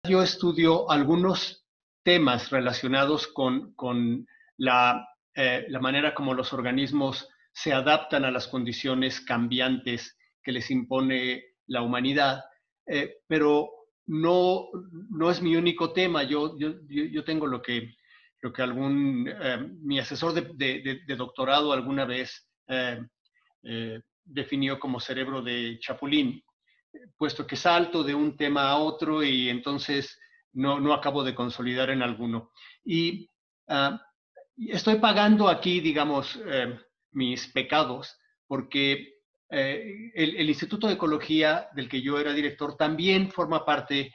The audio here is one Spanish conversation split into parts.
Yo estudio algunos temas relacionados con la manera como los organismos se adaptan a las condiciones cambiantes que les impone la humanidad, pero no es mi único tema. Yo tengo lo que mi asesor de doctorado alguna vez definió como cerebro de chapulín, puesto que salto de un tema a otro y entonces no acabo de consolidar en alguno. Y uh, estoy pagando aquí, digamos, mis pecados, porque el Instituto de Ecología del que yo era director también forma parte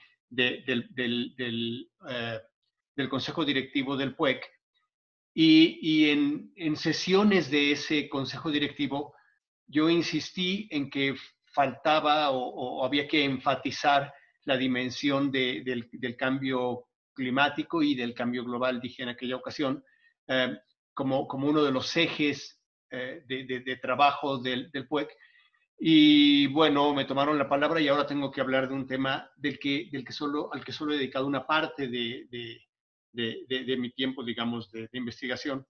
del Consejo Directivo del PUEC. Y en sesiones de ese Consejo Directivo yo insistí en que faltaba o había que enfatizar la dimensión del cambio climático y del cambio global, dije en aquella ocasión, eh, como uno de los ejes de trabajo del PUEC. Y bueno, me tomaron la palabra y ahora tengo que hablar de un tema al que solo he dedicado una parte de mi tiempo, digamos, de investigación.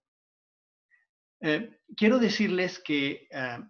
Quiero decirles que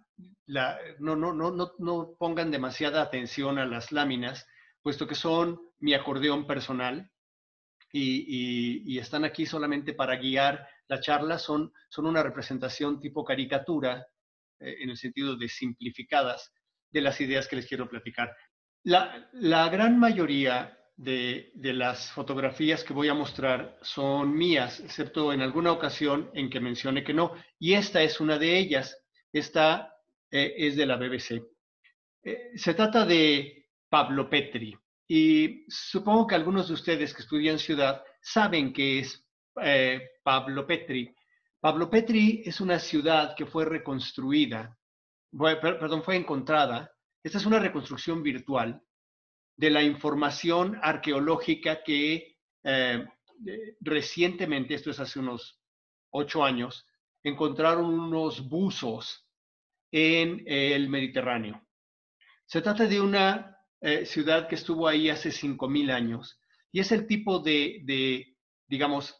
no pongan demasiada atención a las láminas, puesto que son mi acordeón personal y están aquí solamente para guiar la charla. Son una representación tipo caricatura, en el sentido de simplificadas, de las ideas que les quiero platicar. La gran mayoría de las fotografías que voy a mostrar son mías, excepto en alguna ocasión en que mencione que no. Y esta es una de ellas. Esta es de la BBC. Se trata de Pablo Petri. Y supongo que algunos de ustedes que estudian ciudad saben qué es Pablo Petri. Pablo Petri es una ciudad que fue reconstruida, perdón, fue encontrada. Esta es una reconstrucción virtual de la información arqueológica que recientemente, esto es hace unos 8 años, encontraron unos buzos en el Mediterráneo. Se trata de una ciudad que estuvo ahí hace 5,000 años y es el tipo digamos,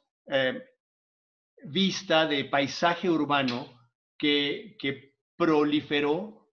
vista de paisaje urbano que proliferó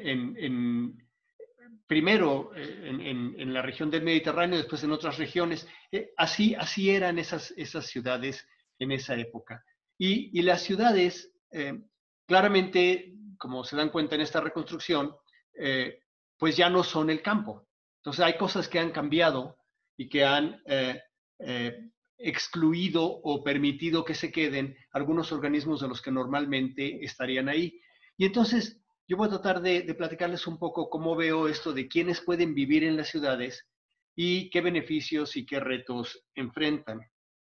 primero en la región del Mediterráneo, después en otras regiones. Así eran esas ciudades en esa época. Y las ciudades, claramente, como se dan cuenta en esta reconstrucción, pues ya no son el campo. Entonces hay cosas que han cambiado y que han excluido o permitido que se queden algunos organismos de los que normalmente estarían ahí. Y entonces yo voy a tratar de platicarles un poco cómo veo esto de quiénes pueden vivir en las ciudades y qué beneficios y qué retos enfrentan.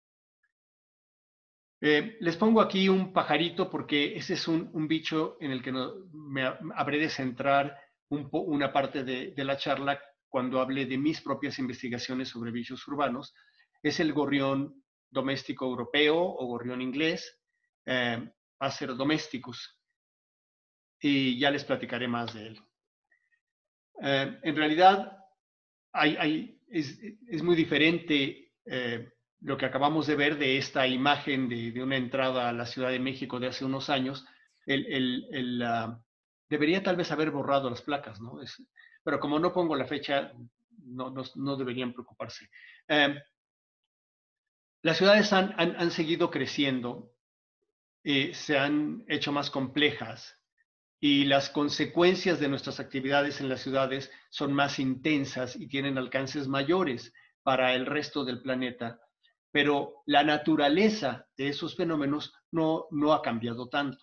Les pongo aquí un pajarito porque ese es un bicho en el que me habré de centrar una parte de la charla cuando hable de mis propias investigaciones sobre bichos urbanos. Es el gorrión doméstico europeo o gorrión inglés, Passer domesticus. Y ya les platicaré más de él. En realidad, es muy diferente lo que acabamos de ver de esta imagen de una entrada a la Ciudad de México de hace unos años. Debería tal vez haber borrado las placas, ¿no? Pero como no pongo la fecha, no deberían preocuparse. Las ciudades han seguido creciendo, se han hecho más complejas y las consecuencias de nuestras actividades en las ciudades son más intensas y tienen alcances mayores para el resto del planeta, pero la naturaleza de esos fenómenos no ha cambiado tanto.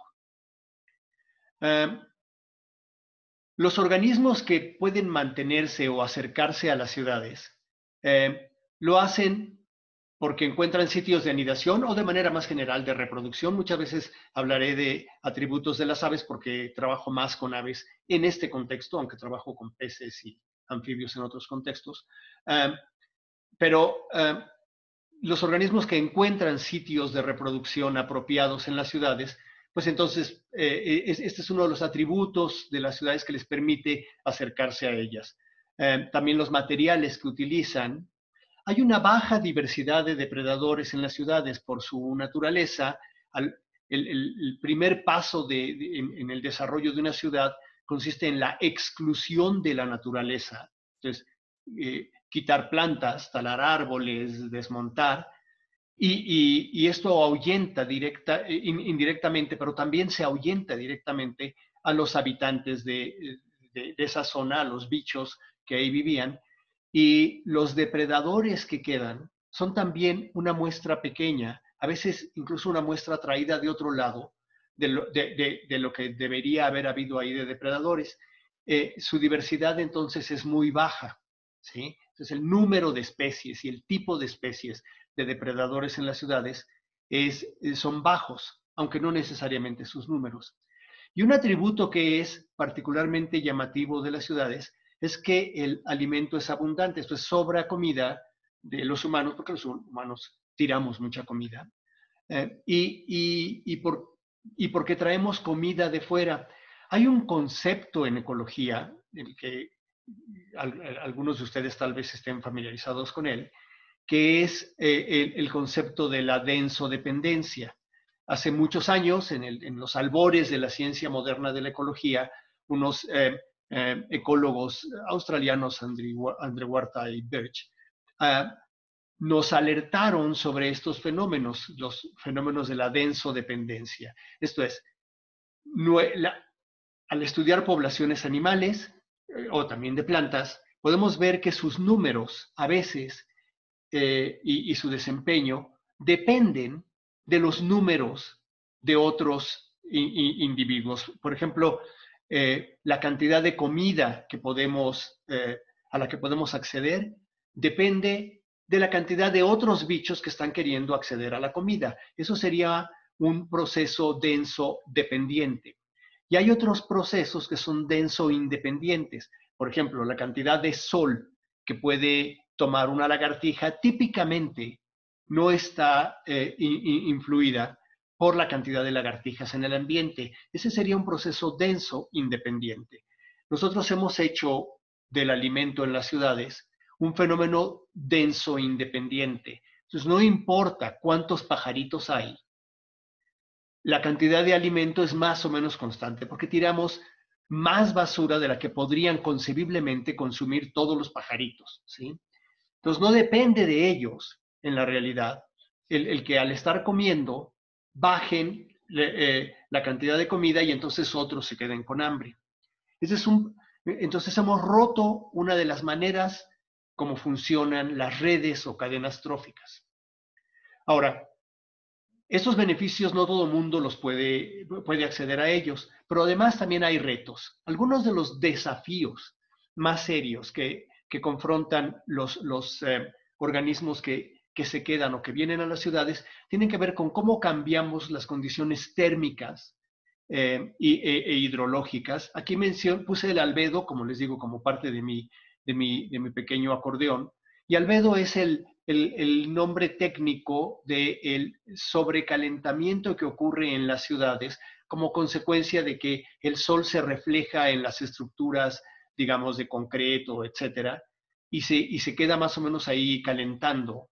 Los organismos que pueden mantenerse o acercarse a las ciudades lo hacen porque encuentran sitios de anidación o de manera más general de reproducción. Muchas veces hablaré de atributos de las aves porque trabajo más con aves en este contexto, aunque trabajo con peces y anfibios en otros contextos. Pero los organismos que encuentran sitios de reproducción apropiados en las ciudades, pues entonces este es uno de los atributos de las ciudades que les permite acercarse a ellas. También los materiales que utilizan. hay una baja diversidad de depredadores en las ciudades por su naturaleza. El primer paso en el desarrollo de una ciudad consiste en la exclusión de la naturaleza. Entonces, quitar plantas, talar árboles, desmontar, y esto ahuyenta indirectamente, pero también se ahuyenta directamente a los habitantes de esa zona, a los bichos que ahí vivían, y los depredadores que quedan son también una muestra pequeña, a veces incluso una muestra traída de otro lado, de lo que debería haber habido ahí de depredadores. Su diversidad entonces es muy baja, ¿sí? Entonces el número de especies y el tipo de especies de depredadores en las ciudades son bajos, aunque no necesariamente sus números. Y un atributo que es particularmente llamativo de las ciudades es que el alimento es abundante, esto es, sobra comida de los humanos, porque los humanos tiramos mucha comida, y porque traemos comida de fuera. Hay un concepto en ecología, el que algunos de ustedes tal vez estén familiarizados con él, que es el concepto de la densodependencia. Hace muchos años, en los albores de la ciencia moderna de la ecología, unos ecólogos australianos, Andrew Huerta y Birch, nos alertaron sobre estos fenómenos, los fenómenos de la densodependencia. Esto es, al estudiar poblaciones animales o también de plantas, podemos ver que sus números a veces y su desempeño dependen de los números de otros individuos. Por ejemplo, la cantidad de comida a la que podemos acceder depende de la cantidad de otros bichos que están queriendo acceder a la comida. Eso sería un proceso denso dependiente. Y hay otros procesos que son denso independientes. Por ejemplo, la cantidad de sol que puede tomar una lagartija típicamente no está influida por la cantidad de lagartijas en el ambiente. Ese sería un proceso denso independiente. Nosotros hemos hecho del alimento en las ciudades un fenómeno denso independiente. Entonces, no importa cuántos pajaritos hay, la cantidad de alimento es más o menos constante porque tiramos más basura de la que podrían concebiblemente consumir todos los pajaritos, ¿sí? Entonces no depende de ellos, en la realidad, el que al estar comiendo bajen la cantidad de comida y entonces otros se queden con hambre. Entonces hemos roto una de las maneras como funcionan las redes o cadenas tróficas. Ahora, estos beneficios no todo el mundo puede acceder a ellos, pero además también hay retos. Algunos de los desafíos más serios que confrontan los organismos que se quedan o que vienen a las ciudades tienen que ver con cómo cambiamos las condiciones térmicas e hidrológicas. Aquí puse el albedo, como les digo, como parte de mi pequeño acordeón, y albedo es el nombre técnico del sobrecalentamiento que ocurre en las ciudades como consecuencia de que el sol se refleja en las estructuras, digamos, de concreto, etcétera, y se queda más o menos ahí calentando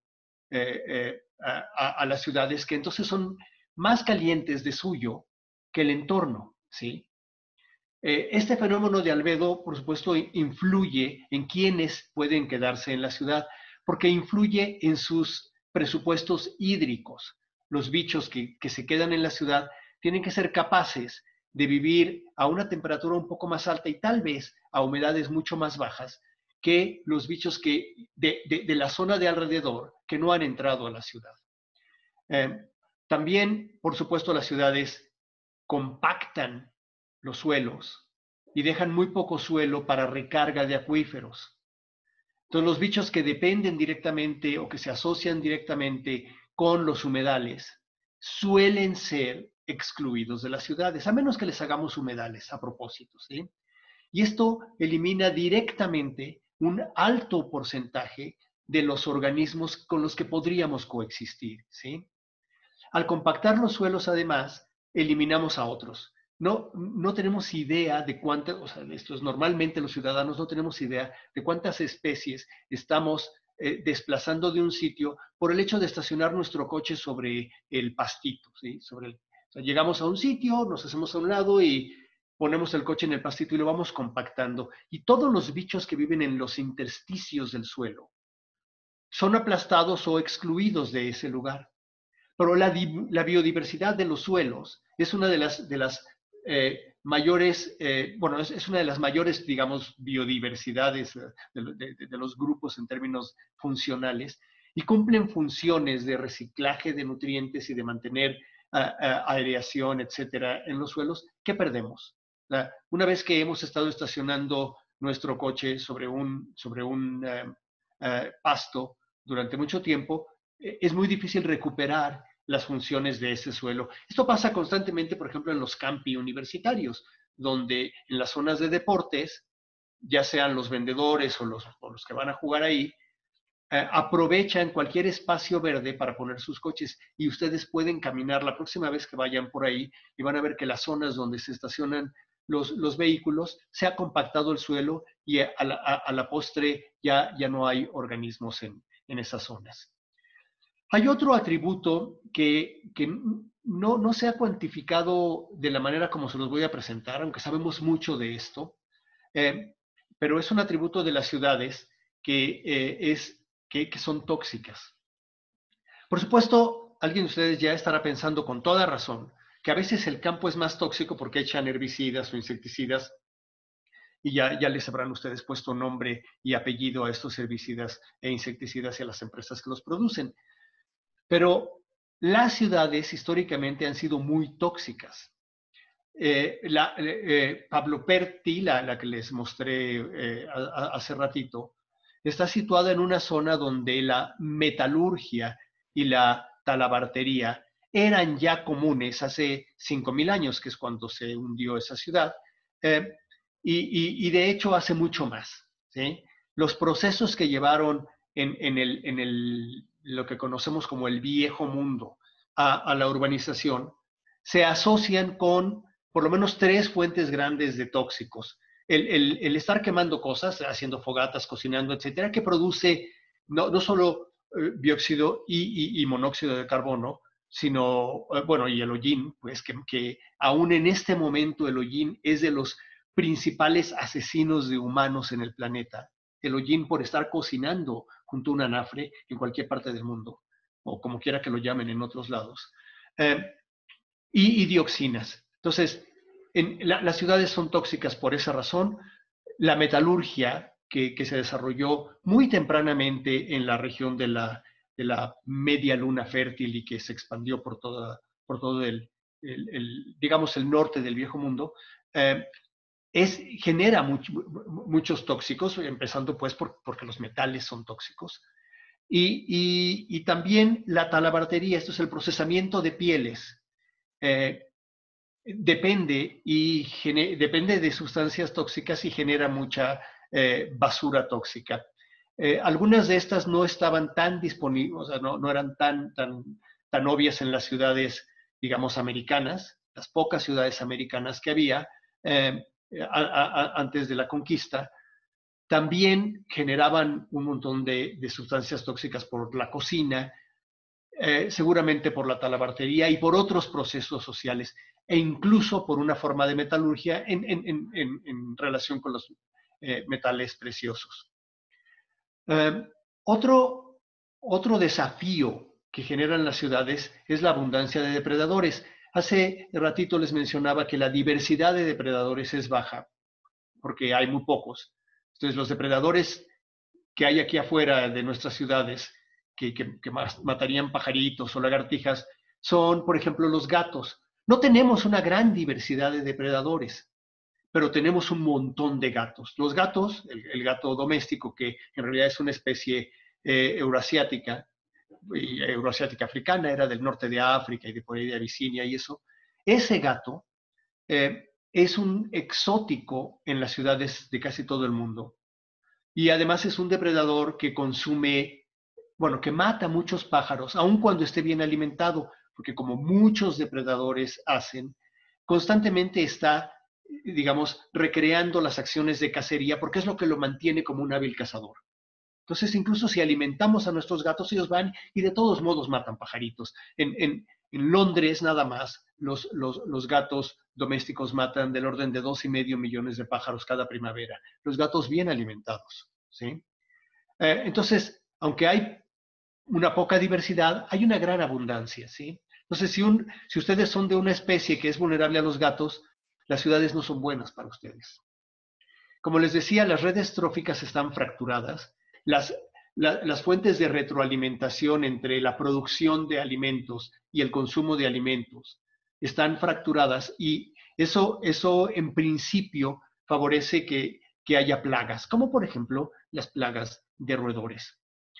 a las ciudades, que entonces son más calientes de suyo que el entorno, ¿sí? Este fenómeno de albedo, por supuesto, influye en quienes pueden quedarse en la ciudad, porque influye en sus presupuestos hídricos. Los bichos que se quedan en la ciudad tienen que ser capaces de vivir a una temperatura un poco más alta y tal vez a humedades mucho más bajas que los bichos de la zona de alrededor que no han entrado a la ciudad. También, por supuesto, las ciudades compactan los suelos y dejan muy poco suelo para recarga de acuíferos. Entonces, los bichos que dependen directamente o que se asocian directamente con los humedales suelen ser excluidos de las ciudades, a menos que les hagamos humedales a propósito, ¿sí? Y esto elimina directamente un alto porcentaje de los organismos con los que podríamos coexistir, ¿sí? Al compactar los suelos, además, eliminamos a otros. No tenemos idea de cuántas, o sea, normalmente los ciudadanos no tenemos idea de cuántas especies estamos desplazando de un sitio por el hecho de estacionar nuestro coche sobre el pastito, ¿sí? O sea, llegamos a un sitio, nos hacemos a un lado y ponemos el coche en el pastito y lo vamos compactando. Y todos los bichos que viven en los intersticios del suelo son aplastados o excluidos de ese lugar. Pero la biodiversidad de los suelos es una de las mayores, bueno, es una de las mayores, digamos, biodiversidades de los grupos en términos funcionales y cumplen funciones de reciclaje de nutrientes y de mantener aireación, etcétera, en los suelos que perdemos. Una vez que hemos estado estacionando nuestro coche sobre un pasto durante mucho tiempo, es muy difícil recuperar las funciones de ese suelo. Esto pasa constantemente, por ejemplo, en los campi universitarios, donde en las zonas de deportes, ya sean los vendedores o los que van a jugar ahí, aprovechan cualquier espacio verde para poner sus coches y ustedes pueden caminar la próxima vez que vayan por ahí y van a ver que las zonas donde se estacionan los vehículos se ha compactado el suelo y a la postre ya no hay organismos en esas zonas. Hay otro atributo que no se ha cuantificado de la manera como se los voy a presentar, aunque sabemos mucho de esto, pero es un atributo de las ciudades que son tóxicas. Por supuesto, alguien de ustedes ya estará pensando con toda razón que a veces el campo es más tóxico porque echan herbicidas o insecticidas y ya les habrán ustedes puesto nombre y apellido a estos herbicidas e insecticidas y a las empresas que los producen. Pero las ciudades históricamente han sido muy tóxicas. Pablo Perti, la que les mostré hace ratito, está situada en una zona donde la metalurgia y la talabartería eran ya comunes hace 5,000 años, que es cuando se hundió esa ciudad, y de hecho hace mucho más, ¿sí? Los procesos que llevaron en lo que conocemos como el viejo mundo a la urbanización se asocian con por lo menos 3 fuentes grandes de tóxicos. El estar quemando cosas, haciendo fogatas, cocinando, etcétera, que produce no solo dióxido y monóxido de carbono, sino, bueno, y el hollín, pues que aún en este momento el hollín es de los principales asesinos de humanos en el planeta. El hollín por estar cocinando junto a un anafre en cualquier parte del mundo, o como quiera que lo llamen en otros lados. Y dioxinas. Entonces, las ciudades son tóxicas por esa razón. La metalurgia que se desarrolló muy tempranamente en la región de la media luna fértil y que se expandió por todo digamos, el norte del viejo mundo, genera muchos tóxicos, empezando pues porque los metales son tóxicos. Y también la talabartería, esto es el procesamiento de pieles, depende de sustancias tóxicas y genera mucha basura tóxica. Algunas de estas no estaban tan disponibles, o sea, no eran tan obvias en las ciudades, digamos, americanas, las pocas ciudades americanas que había antes de la conquista. También generaban un montón de sustancias tóxicas por la cocina, seguramente por la talabartería y por otros procesos sociales, e incluso por una forma de metalurgia en relación con los metales preciosos. Otro desafío que generan las ciudades es la abundancia de depredadores. Hace ratito les mencionaba que la diversidad de depredadores es baja, porque hay muy pocos. Entonces, los depredadores que hay aquí afuera de nuestras ciudades, que matarían pajaritos o lagartijas, son, por ejemplo, los gatos. No tenemos una gran diversidad de depredadores, pero tenemos un montón de gatos. Los gatos, el gato doméstico, que en realidad es una especie euroasiática, y euroasiática africana, era del norte de África y de por ahí de Abisinia y eso, ese gato es un exótico en las ciudades de casi todo el mundo. Y además es un depredador que consume, bueno, que mata muchos pájaros, aun cuando esté bien alimentado, porque como muchos depredadores hacen, constantemente está, digamos, recreando las acciones de cacería, porque es lo que lo mantiene como un hábil cazador. Entonces, incluso si alimentamos a nuestros gatos, ellos van y de todos modos matan pajaritos. En Londres, nada más, los gatos domésticos matan del orden de 2,5 millones de pájaros cada primavera. Los gatos bien alimentados, ¿sí? Entonces, aunque hay una poca diversidad, hay una gran abundancia, ¿sí? Entonces, si ustedes son de una especie que es vulnerable a los gatos, las ciudades no son buenas para ustedes. Como les decía, las redes tróficas están fracturadas. Las fuentes de retroalimentación entre la producción de alimentos y el consumo de alimentos están fracturadas y eso en principio favorece que haya plagas, como por ejemplo las plagas de roedores.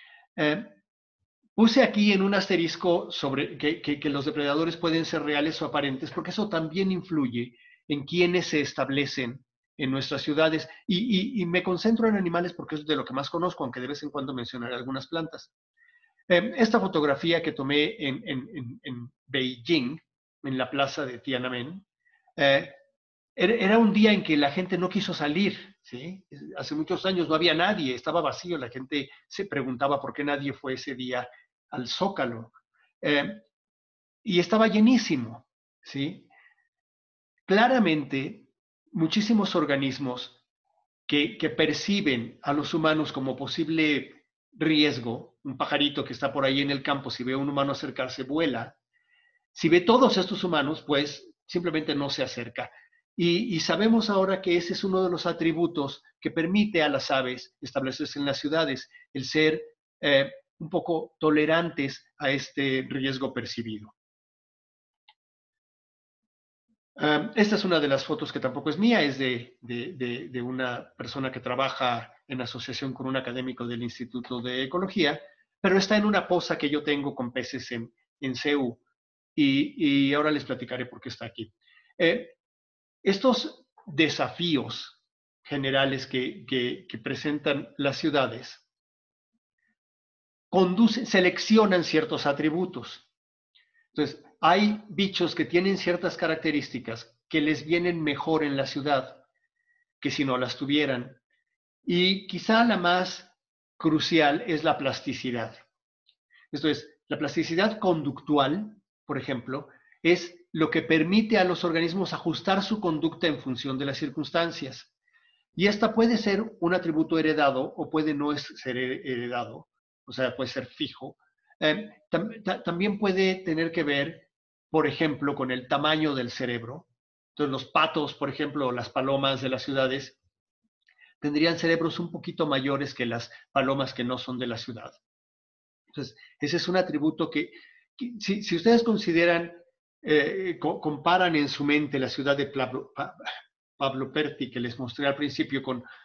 Puse aquí en un asterisco sobre que los depredadores pueden ser reales o aparentes, porque eso también influye en quiénes se establecen en nuestras ciudades. Y me concentro en animales porque es de lo que más conozco, aunque de vez en cuando mencionaré algunas plantas. Esta fotografía que tomé en Beijing, en la plaza de Tiananmen, era un día en que la gente no quiso salir, ¿sí? Hace muchos años no había nadie, estaba vacío, la gente se preguntaba por qué nadie fue ese día al Zócalo. Y estaba llenísimo, ¿sí? Claramente, muchísimos organismos que perciben a los humanos como posible riesgo, un pajarito que está por ahí en el campo, si ve a un humano acercarse, vuela. Si ve todos estos humanos, pues simplemente no se acerca. Y sabemos ahora que ese es uno de los atributos que permite a las aves establecerse en las ciudades, el ser un poco tolerantes a este riesgo percibido. Esta es una de las fotos que tampoco es mía, es de una persona que trabaja en asociación con un académico del Instituto de Ecología, pero está en una poza que yo tengo con peces en CEU. Y ahora les platicaré por qué está aquí. Estos desafíos generales que presentan las ciudades seleccionan ciertos atributos. Entonces, hay bichos que tienen ciertas características que les vienen mejor en la ciudad que si no las tuvieran. Y quizá la más crucial es la plasticidad. Esto es, la plasticidad conductual, por ejemplo, es lo que permite a los organismos ajustar su conducta en función de las circunstancias. Y esta puede ser un atributo heredado o puede no ser heredado, o sea, puede ser fijo. También puede tener que ver, por ejemplo, con el tamaño del cerebro. Entonces, los patos, por ejemplo, las palomas de las ciudades, tendrían cerebros un poquito mayores que las palomas que no son de la ciudad. Entonces, ese es un atributo que si ustedes consideran, comparan en su mente la ciudad de Pablo Perti, que les mostré al principio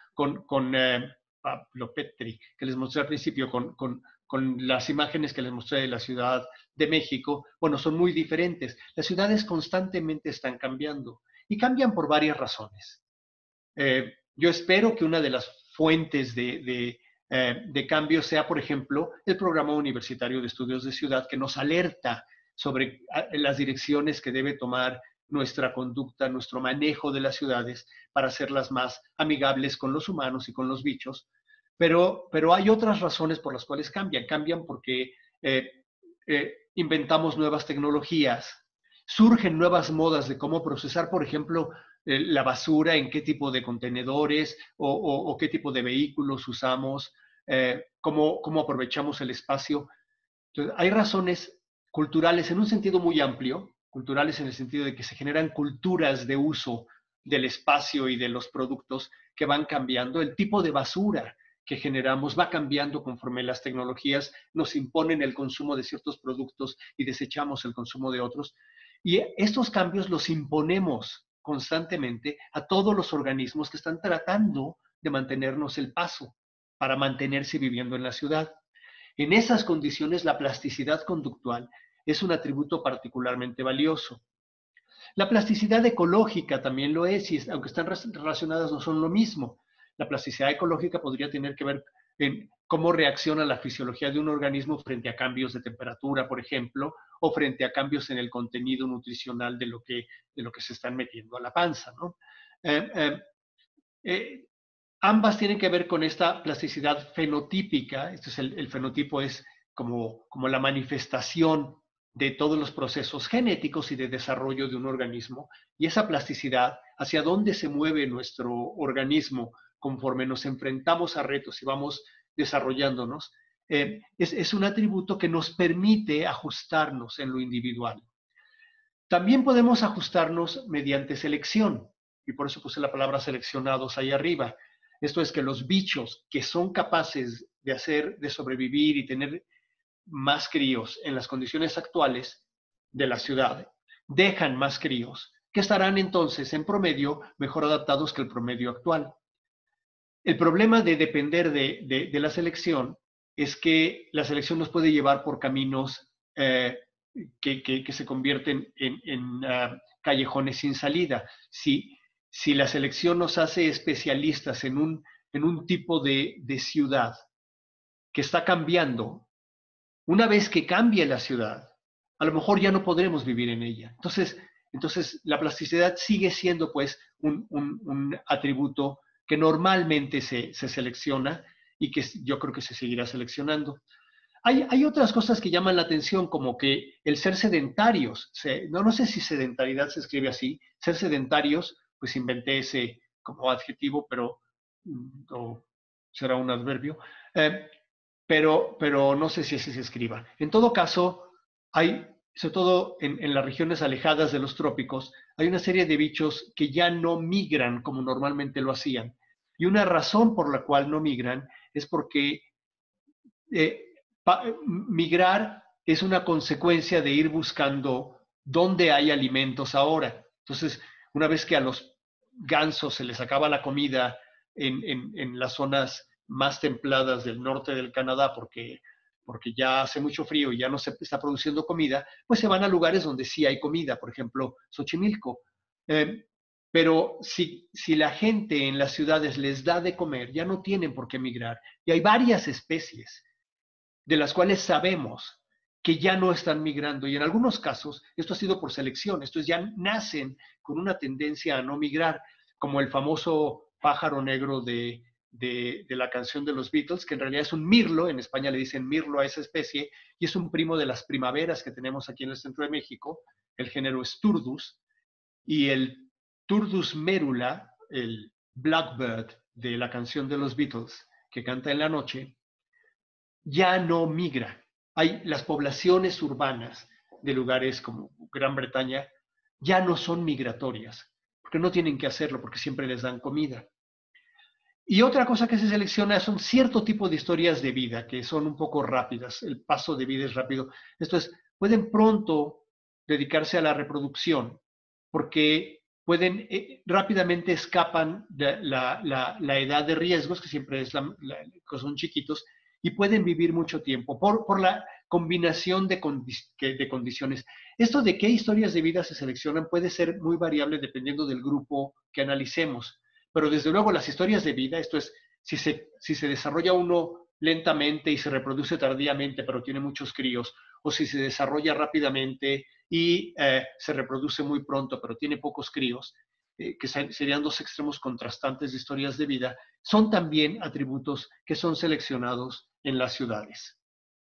Pablo Petri, que les mostré al principio con las imágenes que les mostré de la Ciudad de México, bueno, son muy diferentes. Las ciudades constantemente están cambiando y cambian por varias razones. Yo espero que una de las fuentes de cambio sea, por ejemplo, el Programa Universitario de Estudios de Ciudad, que nos alerta sobre las direcciones que debe tomar nuestra conducta, nuestro manejo de las ciudades para hacerlas más amigables con los humanos y con los bichos. Pero hay otras razones por las cuales cambian. Cambian porque inventamos nuevas tecnologías, surgen nuevas modas de cómo procesar, por ejemplo, la basura, en qué tipo de contenedores o qué tipo de vehículos usamos, cómo aprovechamos el espacio. Entonces, hay razones culturales en un sentido muy amplio, culturales en el sentido de que se generan culturas de uso del espacio y de los productos que van cambiando. El tipo de basura que generamos va cambiando conforme las tecnologías nos imponen el consumo de ciertos productos y desechamos el consumo de otros. Y estos cambios los imponemos constantemente a todos los organismos que están tratando de mantenernos el paso para mantenerse viviendo en la ciudad. En esas condiciones, la plasticidad conductual es un atributo particularmente valioso. La plasticidad ecológica también lo es, y aunque están relacionadas, no son lo mismo. La plasticidad ecológica podría tener que ver en cómo reacciona la fisiología de un organismo frente a cambios de temperatura, por ejemplo, o frente a cambios en el contenido nutricional de lo que se están metiendo a la panza, ¿no? ambas tienen que ver con esta plasticidad fenotípica. Esto es el fenotipo es como la manifestación de todos los procesos genéticos y de desarrollo de un organismo. Y esa plasticidad, hacia dónde se mueve nuestro organismo conforme nos enfrentamos a retos y vamos desarrollándonos, es un atributo que nos permite ajustarnos en lo individual. También podemos ajustarnos mediante selección, y por eso puse la palabra seleccionados ahí arriba. Esto es que los bichos que son capaces de sobrevivir y tener más críos en las condiciones actuales de la ciudad, dejan más críos, que estarán entonces en promedio mejor adaptados que el promedio actual. El problema de depender de la selección es que la selección nos puede llevar por caminos que se convierten en callejones sin salida. Si la selección nos hace especialistas en un tipo de ciudad que está cambiando, una vez que cambie la ciudad, a lo mejor ya no podremos vivir en ella. Entonces la plasticidad sigue siendo pues un atributo que normalmente se selecciona y que yo creo que se seguirá seleccionando. Hay otras cosas que llaman la atención, como que el ser sedentarios, no sé si sedentariedad se escribe así, ser sedentarios, pues inventé ese como adjetivo, pero será un adverbio, pero no sé si así se escriba. En todo caso, hay, sobre todo en las regiones alejadas de los trópicos, hay una serie de bichos que ya no migran como normalmente lo hacían. Y una razón por la cual no migran es porque migrar es una consecuencia de ir buscando dónde hay alimentos ahora. Entonces, una vez que a los gansos se les acaba la comida en las zonas más templadas del norte del Canadá, porque ya hace mucho frío y ya no se está produciendo comida, pues se van a lugares donde sí hay comida, por ejemplo, Xochimilco. Pero si la gente en las ciudades les da de comer, ya no tienen por qué migrar. Y hay varias especies de las cuales sabemos que ya no están migrando. Y en algunos casos esto ha sido por selección, estos ya nacen con una tendencia a no migrar, como el famoso pájaro negro de la canción de los Beatles, que en realidad es un mirlo, en España le dicen mirlo a esa especie, y es un primo de las primaveras que tenemos aquí en el centro de México. El género es Turdus, y el Turdus merula, el blackbird de la canción de los Beatles, que canta en la noche, ya no migra. Hay las poblaciones urbanas de lugares como Gran Bretaña ya no son migratorias, porque no tienen que hacerlo, porque siempre les dan comida. Y otra cosa que se selecciona son cierto tipo de historias de vida que son un poco rápidas, el paso de vida es rápido. Esto es, pueden pronto dedicarse a la reproducción, porque pueden rápidamente escapan de la edad de riesgos, que siempre es que son chiquitos, y pueden vivir mucho tiempo por la combinación de condiciones. Esto de qué historias de vida se seleccionan puede ser muy variable dependiendo del grupo que analicemos. Pero desde luego las historias de vida, esto es, si se desarrolla uno lentamente y se reproduce tardíamente, pero tiene muchos críos, o si se desarrolla rápidamente y se reproduce muy pronto, pero tiene pocos críos, que serían dos extremos contrastantes de historias de vida, son también atributos que son seleccionados en las ciudades.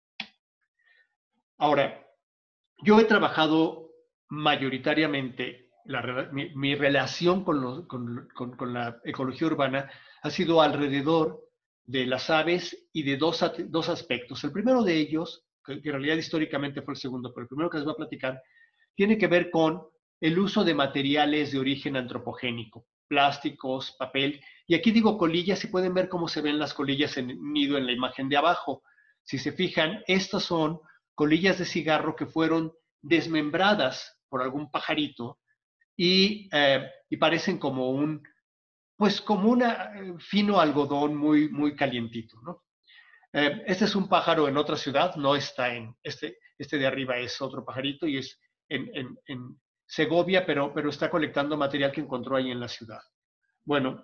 Ahora, yo he trabajado mayoritariamente, mi relación con la ecología urbana ha sido alrededor de las aves y de dos aspectos. El primero de ellos, que en realidad históricamente fue el segundo, pero el primero que les voy a platicar, tiene que ver con el uso de materiales de origen antropogénico, plásticos, papel. Y aquí digo colillas y pueden ver cómo se ven las colillas en nido en la imagen de abajo. Si se fijan, estas son colillas de cigarro que fueron desmembradas por algún pajarito y parecen como como un fino algodón muy calientito, ¿no? Este es un pájaro en otra ciudad, no está este de arriba es otro pajarito y es en Segovia, pero está colectando material que encontró ahí en la ciudad. Bueno,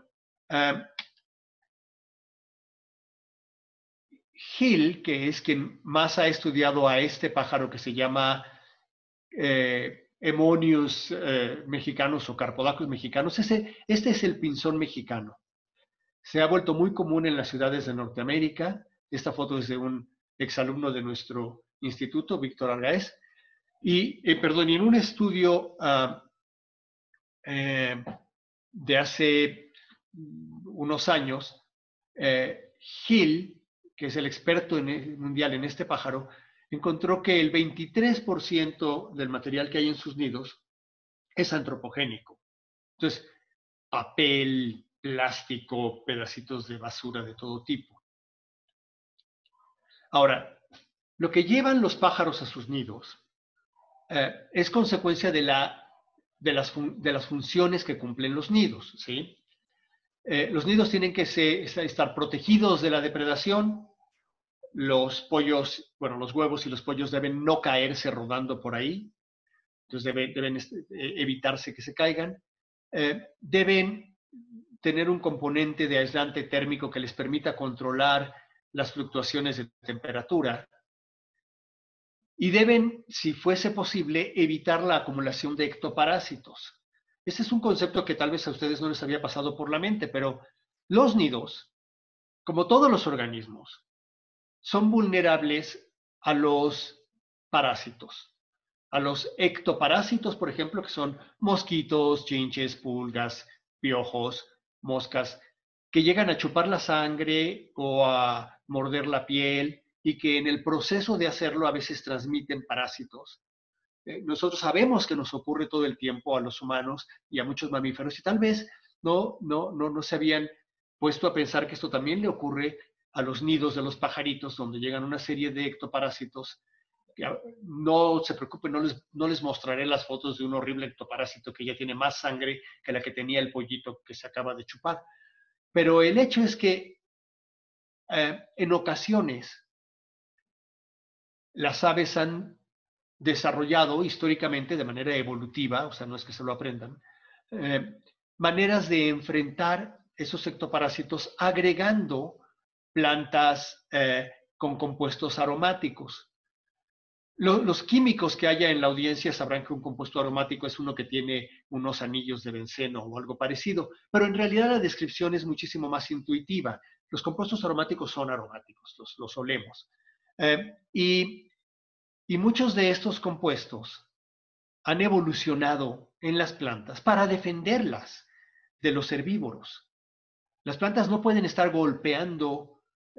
Hill, que es quien más ha estudiado a este pájaro que se llama Hemonius mexicanos o Carpodacus mexicanos, este es el pinzón mexicano. Se ha vuelto muy común en las ciudades de Norteamérica. Esta foto es de un exalumno de nuestro instituto, Víctor Argaez. Y en un estudio de hace unos años, Hill, que es el experto mundial en este pájaro, encontró que el 23% del material que hay en sus nidos es antropogénico. Entonces, papel, plástico, pedacitos de basura de todo tipo. Ahora, lo que llevan los pájaros a sus nidos es consecuencia de las funciones que cumplen los nidos, ¿sí? Los nidos tienen que estar protegidos de la depredación. Los pollos, bueno, los huevos y los pollos deben no caerse rodando por ahí. Entonces deben evitarse que se caigan. Deben tener un componente de aislante térmico que les permita controlar las fluctuaciones de temperatura. Y deben, si fuese posible, evitar la acumulación de ectoparásitos. Ese es un concepto que tal vez a ustedes no les había pasado por la mente, pero los nidos, como todos los organismos, son vulnerables a los parásitos, a los ectoparásitos, por ejemplo, que son mosquitos, chinches, pulgas, piojos, moscas, que llegan a chupar la sangre o a morder la piel y que en el proceso de hacerlo a veces transmiten parásitos. Nosotros sabemos que nos ocurre todo el tiempo a los humanos y a muchos mamíferos y tal vez no se habían puesto a pensar que esto también le ocurre a los nidos de los pajaritos, donde llegan una serie de ectoparásitos. No se preocupen, no les mostraré las fotos de un horrible ectoparásito que ya tiene más sangre que la que tenía el pollito que se acaba de chupar. Pero el hecho es que en ocasiones las aves han desarrollado históricamente de manera evolutiva, o sea, no es que se lo aprendan, maneras de enfrentar esos ectoparásitos agregando plantas con compuestos aromáticos. Los químicos que haya en la audiencia sabrán que un compuesto aromático es uno que tiene unos anillos de benceno o algo parecido, pero en realidad la descripción es muchísimo más intuitiva. Los compuestos aromáticos son aromáticos, los olemos. Y muchos de estos compuestos han evolucionado en las plantas para defenderlas de los herbívoros. Las plantas no pueden estar golpeando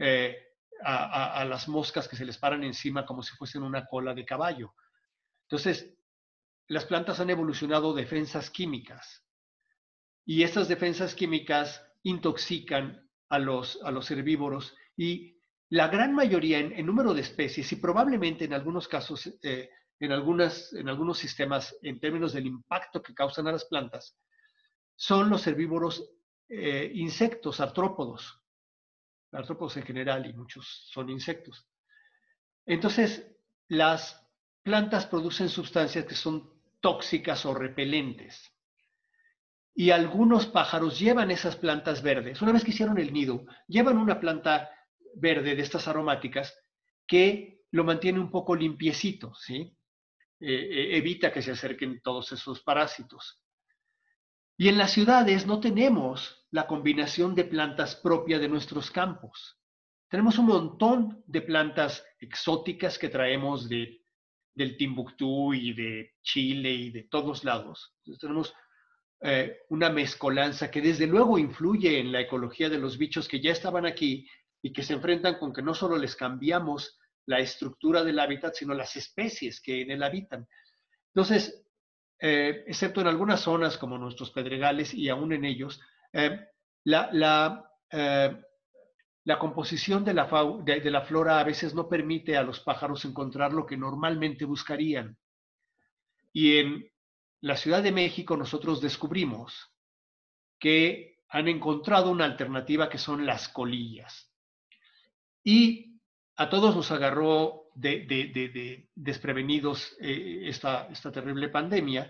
a las moscas que se les paran encima como si fuesen una cola de caballo. Entonces, las plantas han evolucionado defensas químicas y estas defensas químicas intoxican a los herbívoros y la gran mayoría en número de especies y probablemente en algunos casos, en algunos sistemas, en términos del impacto que causan a las plantas, son los herbívoros insectos, artrópodos en general y muchos son insectos. Entonces, las plantas producen sustancias que son tóxicas o repelentes. Y algunos pájaros llevan esas plantas verdes. Una vez que hicieron el nido, llevan una planta verde de estas aromáticas que lo mantiene un poco limpiecito, ¿sí? Evita que se acerquen todos esos parásitos. Y en las ciudades no tenemos la combinación de plantas propia de nuestros campos. Tenemos un montón de plantas exóticas que traemos del Timbuktu y de Chile y de todos lados. Entonces, tenemos una mezcolanza que desde luego influye en la ecología de los bichos que ya estaban aquí y que se enfrentan con que no solo les cambiamos la estructura del hábitat, sino las especies que en él habitan. Entonces, excepto en algunas zonas como nuestros pedregales y aún en ellos, la composición de la flora a veces no permite a los pájaros encontrar lo que normalmente buscarían. Y en la Ciudad de México nosotros descubrimos que han encontrado una alternativa que son las colillas. Y a todos nos agarró desprevenidos esta terrible pandemia,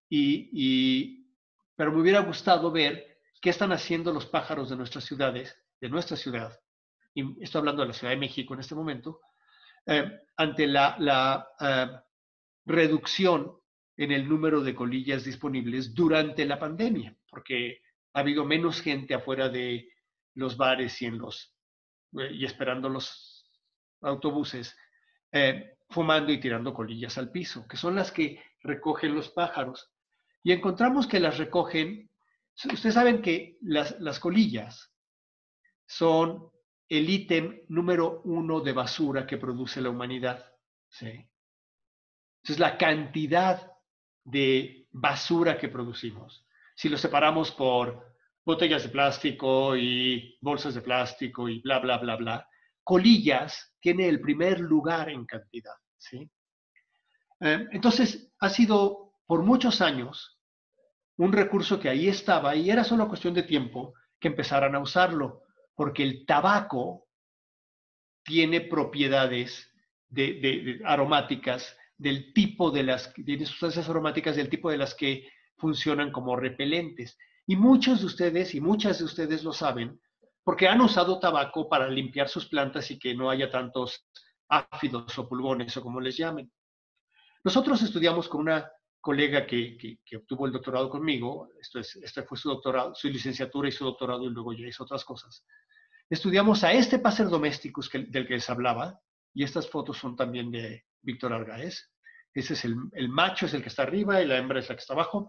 pero me hubiera gustado ver qué están haciendo los pájaros de nuestras ciudades, de nuestra ciudad, y estoy hablando de la Ciudad de México en este momento, ante la reducción en el número de colillas disponibles durante la pandemia, porque ha habido menos gente afuera de los bares y esperando los autobuses, fumando y tirando colillas al piso, que son las que recogen los pájaros. Y encontramos que las recogen. Ustedes saben que las colillas son el ítem número 1 de basura que produce la humanidad. ¿Sí? Entonces, la cantidad de basura que producimos, si lo separamos por botellas de plástico y bolsas de plástico y bla, bla, bla, bla, colillas tiene el primer lugar en cantidad. ¿Sí? Entonces, ha sido por muchos años un recurso que ahí estaba y era solo cuestión de tiempo que empezaran a usarlo, porque el tabaco tiene propiedades aromáticas del tipo tiene sustancias aromáticas del tipo de las que funcionan como repelentes. Y muchos de ustedes y muchas de ustedes lo saben porque han usado tabaco para limpiar sus plantas y que no haya tantos áfidos o pulgones o como les llamen. Nosotros estudiamos con una colega que obtuvo el doctorado conmigo, este fue su doctorado, su licenciatura y su doctorado y luego ya hizo otras cosas. Estudiamos a este Passer domesticus del que les hablaba, y estas fotos son también de Víctor Argaez. Ese es el macho, es el que está arriba, y la hembra es la que está abajo.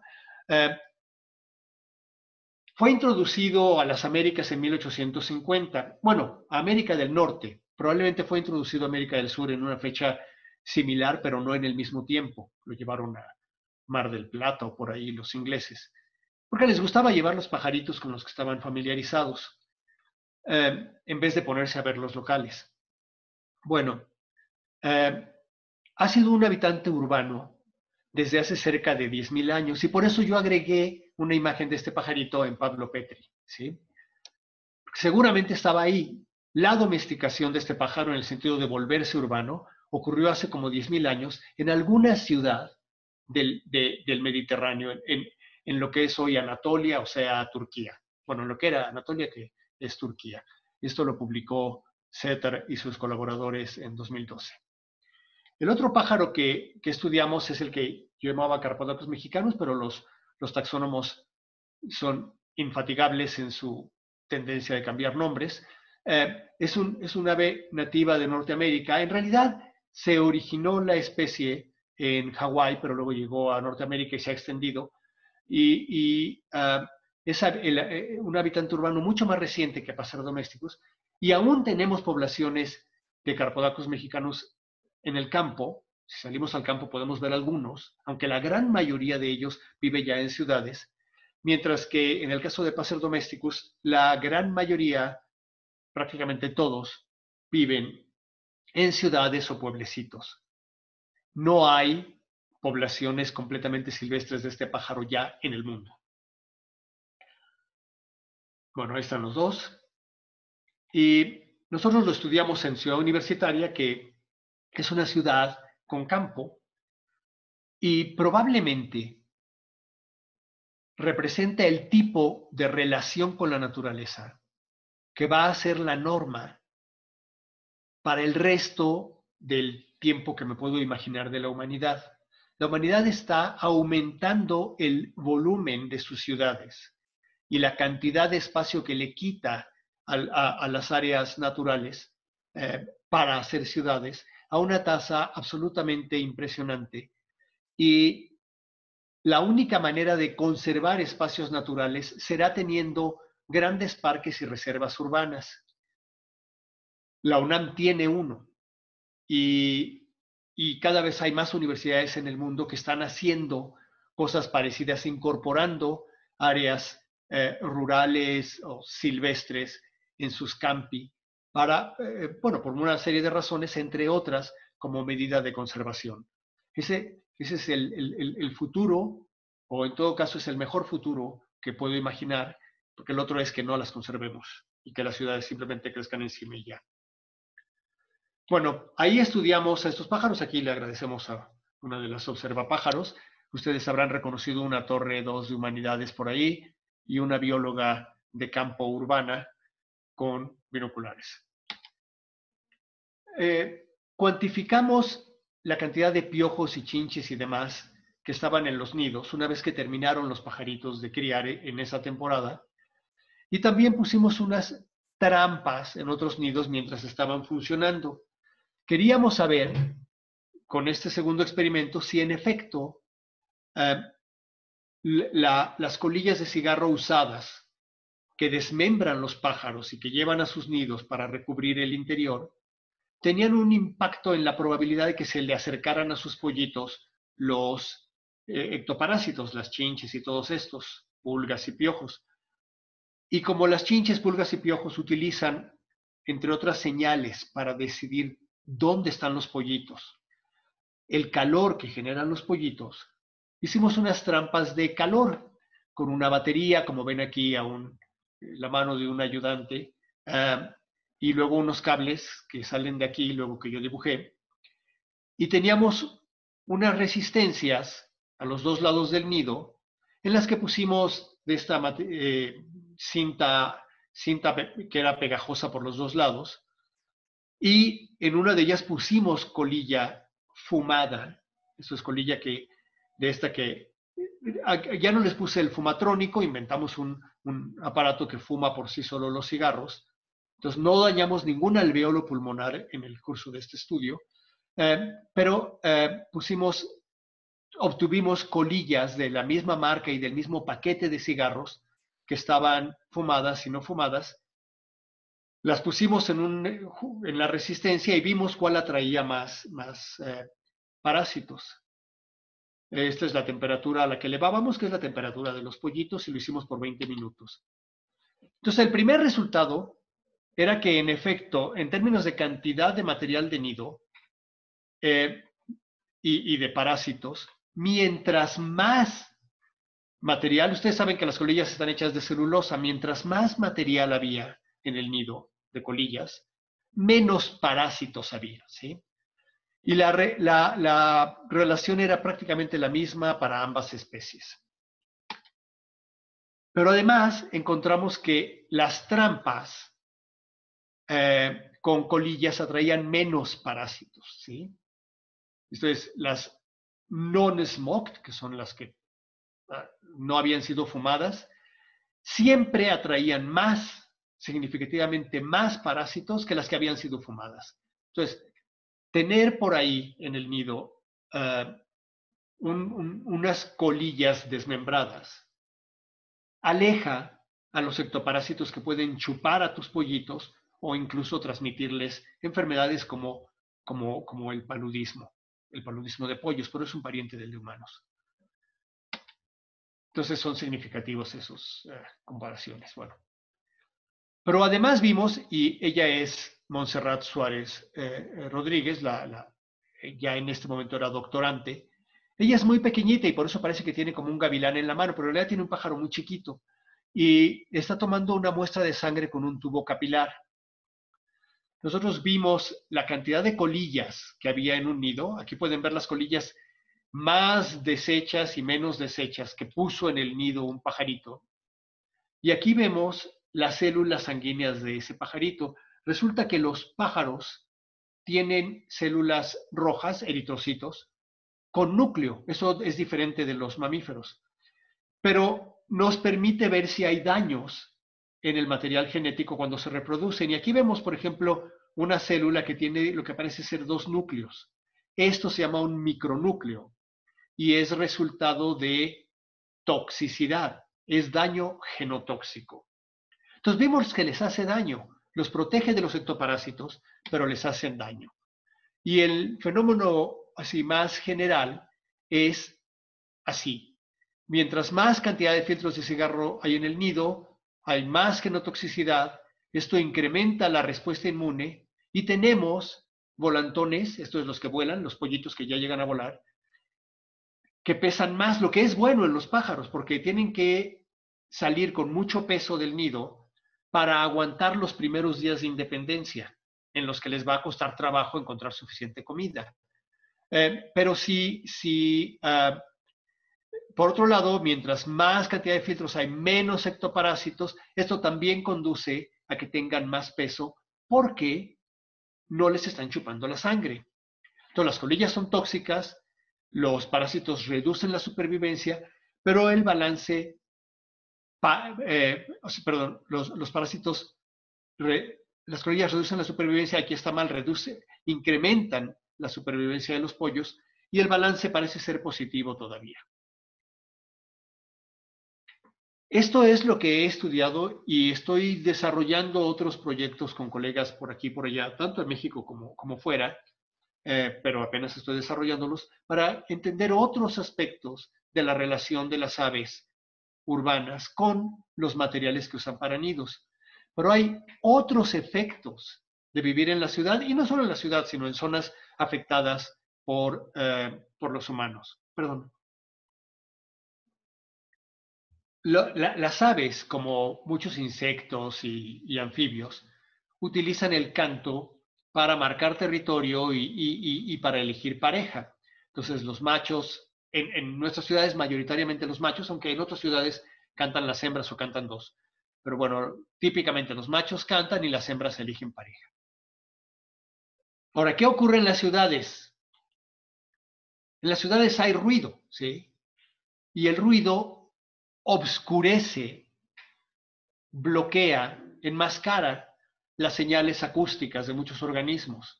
Fue introducido a las Américas en 1850. Bueno, a América del Norte. Probablemente fue introducido a América del Sur en una fecha similar, pero no en el mismo tiempo. Lo llevaron a Mar del Plata o por ahí los ingleses. Porque les gustaba llevar los pajaritos con los que estaban familiarizados, en vez de ponerse a ver los locales. Bueno, ha sido un habitante urbano desde hace cerca de 10.000 años y por eso yo agregué una imagen de este pajarito en Pablo Petri. ¿Sí? Seguramente estaba ahí. La domesticación de este pájaro en el sentido de volverse urbano ocurrió hace como 10.000 años en alguna ciudad del Mediterráneo, en lo que es hoy Anatolia, o sea, Turquía. Bueno, lo que era Anatolia, que es Turquía. Esto lo publicó Setter y sus colaboradores en 2012. El otro pájaro que estudiamos es el que yo llamaba Carpodacus mexicanus, pero los taxónomos son infatigables en su tendencia de cambiar nombres. Es un ave nativa de Norteamérica. En realidad se originó la especie en Hawái, pero luego llegó a Norteamérica y se ha extendido. Es un habitante urbano mucho más reciente que Passer domesticus, y aún tenemos poblaciones de Carpodacus mexicanus en el campo. Si salimos al campo podemos ver algunos, aunque la gran mayoría de ellos vive ya en ciudades, mientras que en el caso de Passer domesticus, la gran mayoría, prácticamente todos, viven en ciudades o pueblecitos. No hay poblaciones completamente silvestres de este pájaro ya en el mundo. Bueno, ahí están los dos. Y nosotros lo estudiamos en Ciudad Universitaria, que es una ciudad con campo y probablemente representa el tipo de relación con la naturaleza que va a ser la norma para el resto del tiempo que me puedo imaginar de la humanidad. La humanidad está aumentando el volumen de sus ciudades y la cantidad de espacio que le quita a las áreas naturales para hacer ciudades a una tasa absolutamente impresionante. Y la única manera de conservar espacios naturales será teniendo grandes parques y reservas urbanas. La UNAM tiene uno y cada vez hay más universidades en el mundo que están haciendo cosas parecidas, incorporando áreas rurales o silvestres en sus campi para, bueno, por una serie de razones, entre otras, como medida de conservación. Ese es el futuro, o en todo caso es el mejor futuro que puedo imaginar, porque el otro es que no las conservemos y que las ciudades simplemente crezcan encima y ya. Bueno, ahí estudiamos a estos pájaros. Aquí le agradecemos a una de las observapájaros. Ustedes habrán reconocido una torre 2 de humanidades por ahí y una bióloga de campo urbana con binoculares. Cuantificamos la cantidad de piojos y chinches y demás que estaban en los nidos una vez que terminaron los pajaritos de criar en esa temporada. Y también pusimos unas trampas en otros nidos mientras estaban funcionando. Queríamos saber, con este segundo experimento, si en efecto las colillas de cigarro usadas que desmembran los pájaros y que llevan a sus nidos para recubrir el interior, tenían un impacto en la probabilidad de que se le acercaran a sus pollitos los ectoparásitos, las chinches y todos estos, pulgas y piojos. Y como las chinches, pulgas y piojos utilizan, entre otras señales, para decidir dónde están los pollitos, el calor que generan los pollitos, hicimos unas trampas de calor con una batería, como ven aquí la mano de un ayudante, y luego unos cables que salen de aquí, luego que yo dibujé. Y teníamos unas resistencias a los dos lados del nido, en las que pusimos de esta cinta que era pegajosa por los dos lados, y en una de ellas pusimos colilla fumada. Eso es colilla de esta que ya no les puse el fumatrónico, inventamos un aparato que fuma por sí solo los cigarros. Entonces no dañamos ningún alveolo pulmonar en el curso de este estudio, pero obtuvimos colillas de la misma marca y del mismo paquete de cigarros que estaban fumadas y no fumadas. Las pusimos en la resistencia y vimos cuál atraía más parásitos. Esta es la temperatura a la que elevábamos, que es la temperatura de los pollitos, y lo hicimos por 20 minutos. Entonces, el primer resultado era que, en efecto, en términos de cantidad de material de nido y de parásitos, mientras más material, ustedes saben que las colillas están hechas de celulosa, mientras más material había en el nido de colillas, menos parásitos había, ¿sí? Y la relación era prácticamente la misma para ambas especies. Pero además encontramos que las trampas con colillas atraían menos parásitos, ¿sí? Entonces, las non-smoked, que son las que no habían sido fumadas, siempre atraían significativamente más parásitos que las que habían sido fumadas. Entonces, tener por ahí en el nido unas colillas desmembradas aleja a los ectoparásitos que pueden chupar a tus pollitos o incluso transmitirles enfermedades como el paludismo de pollos, pero es un pariente del de humanos. Entonces son significativos esas comparaciones. Bueno. Pero además vimos, y ella es Montserrat Suárez Rodríguez, ya en este momento era doctorante. Ella es muy pequeñita y por eso parece que tiene como un gavilán en la mano, pero en realidad tiene un pájaro muy chiquito. Y está tomando una muestra de sangre con un tubo capilar. Nosotros vimos la cantidad de colillas que había en un nido. Aquí pueden ver las colillas más deshechas y menos deshechas que puso en el nido un pajarito. Y aquí vemos las células sanguíneas de ese pajarito. Resulta que los pájaros tienen células rojas, eritrocitos, con núcleo. Eso es diferente de los mamíferos. Pero nos permite ver si hay daños en el material genético cuando se reproducen. Y aquí vemos, por ejemplo, una célula que tiene lo que parece ser dos núcleos. Esto se llama un micronúcleo y es resultado de toxicidad, es daño genotóxico. Entonces vimos que les hace daño, los protege de los ectoparásitos, pero les hacen daño. Y el fenómeno así más general es así. Mientras más cantidad de filtros de cigarro hay en el nido, hay más genotoxicidad, esto incrementa la respuesta inmune y tenemos volantones, estos son los que vuelan, los pollitos que ya llegan a volar, que pesan más, lo que es bueno en los pájaros, porque tienen que salir con mucho peso del nido para aguantar los primeros días de independencia, en los que les va a costar trabajo encontrar suficiente comida. Pero por otro lado, mientras más cantidad de filtros hay, menos ectoparásitos, esto también conduce a que tengan más peso porque no les están chupando la sangre. Entonces, las colillas son tóxicas, los parásitos reducen la supervivencia, pero el balance, los parásitos las clonillas reducen la supervivencia, aquí está mal, incrementan la supervivencia de los pollos y el balance parece ser positivo todavía. Esto es lo que he estudiado y estoy desarrollando otros proyectos con colegas por aquí y por allá, tanto en México como fuera, pero apenas estoy desarrollándolos, para entender otros aspectos de la relación de las aves urbanas con los materiales que usan para nidos. Pero hay otros efectos de vivir en la ciudad, y no solo en la ciudad, sino en zonas afectadas por los humanos. Perdón. Las aves, como muchos insectos y anfibios, utilizan el canto para marcar territorio y para elegir pareja. Entonces, los machos, en nuestras ciudades mayoritariamente los machos, aunque en otras ciudades cantan las hembras o cantan dos. Pero bueno, típicamente los machos cantan y las hembras eligen pareja. Ahora, ¿qué ocurre en las ciudades? En las ciudades hay ruido, ¿sí? Y el ruido obscurece, bloquea, enmascara las señales acústicas de muchos organismos,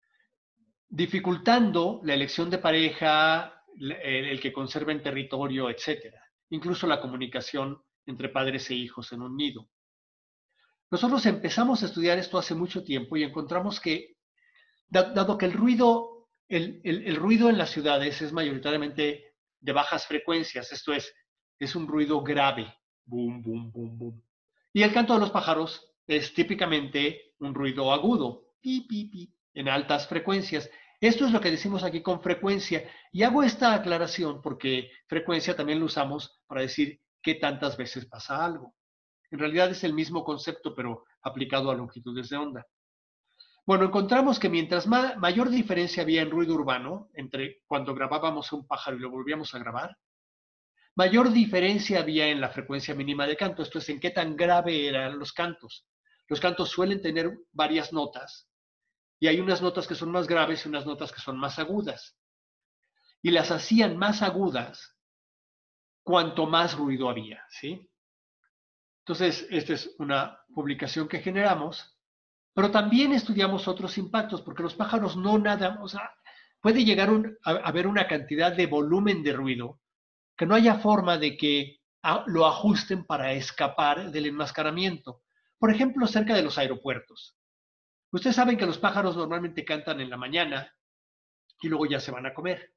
dificultando la elección de pareja, el que conserven territorio, etcétera. Incluso la comunicación entre padres e hijos en un nido. Nosotros empezamos a estudiar esto hace mucho tiempo y encontramos que, dado que el ruido en las ciudades es mayoritariamente de bajas frecuencias, esto es un ruido grave, boom, boom, boom, boom. Y el canto de los pájaros es típicamente un ruido agudo, pi, pi, pi, en altas frecuencias. Esto es lo que decimos aquí con frecuencia. Y hago esta aclaración porque frecuencia también lo usamos para decir qué tantas veces pasa algo. En realidad es el mismo concepto, pero aplicado a longitudes de onda. Bueno, encontramos que mientras mayor diferencia había en ruido urbano entre cuando grabábamos un pájaro y lo volvíamos a grabar, mayor diferencia había en la frecuencia mínima de canto, esto es, en qué tan grave eran los cantos. Los cantos suelen tener varias notas y hay unas notas que son más graves y unas notas que son más agudas. Y las hacían más agudas cuanto más ruido había, ¿sí? Entonces, esta es una publicación que generamos, pero también estudiamos otros impactos, porque los pájaros no nadan, o sea, puede llegar a haber una cantidad de volumen de ruido que no haya forma de que lo ajusten para escapar del enmascaramiento. Por ejemplo, cerca de los aeropuertos. Ustedes saben que los pájaros normalmente cantan en la mañana y luego ya se van a comer.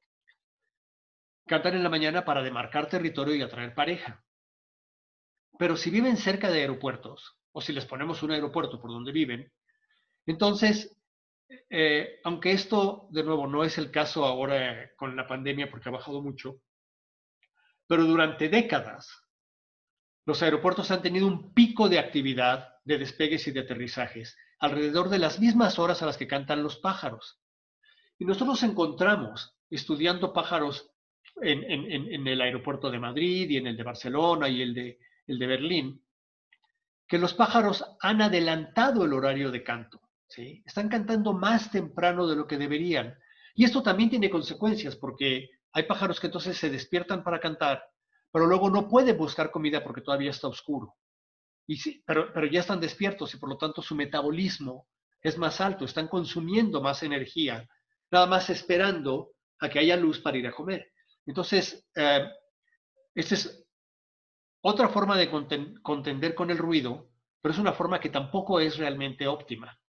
Cantan en la mañana para demarcar territorio y atraer pareja. Pero si viven cerca de aeropuertos, o si les ponemos un aeropuerto por donde viven, entonces, aunque esto, de nuevo, no es el caso ahora con la pandemia porque ha bajado mucho, pero durante décadas los aeropuertos han tenido un pico de actividad de despegues y de aterrizajes alrededor de las mismas horas a las que cantan los pájaros. Y nosotros encontramos, estudiando pájaros en el aeropuerto de Madrid y en el de Barcelona y el de Berlín, que los pájaros han adelantado el horario de canto, ¿sí? Están cantando más temprano de lo que deberían. Y esto también tiene consecuencias porque hay pájaros que entonces se despiertan para cantar, pero luego no pueden buscar comida porque todavía está oscuro. Y sí, pero ya están despiertos y por lo tanto su metabolismo es más alto, están consumiendo más energía, nada más esperando a que haya luz para ir a comer. Entonces, esta es otra forma de contender con el ruido, pero es una forma que tampoco es realmente óptima.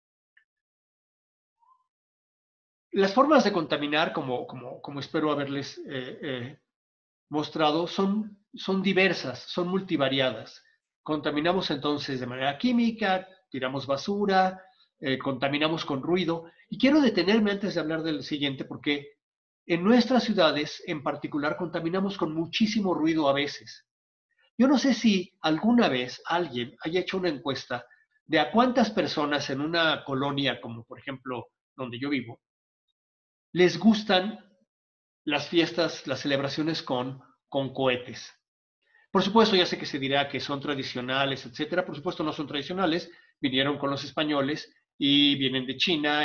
Las formas de contaminar, como espero haberles mostrado, son diversas, son multivariadas. Contaminamos entonces de manera química, tiramos basura, contaminamos con ruido. Y quiero detenerme antes de hablar del siguiente, porque en nuestras ciudades en particular contaminamos con muchísimo ruido a veces. Yo no sé si alguna vez alguien haya hecho una encuesta de a cuántas personas en una colonia, como por ejemplo donde yo vivo, les gustan las fiestas, las celebraciones con cohetes. Por supuesto, ya sé que se dirá que son tradicionales, etcétera. Por supuesto, no son tradicionales. Vinieron con los españoles y vienen de China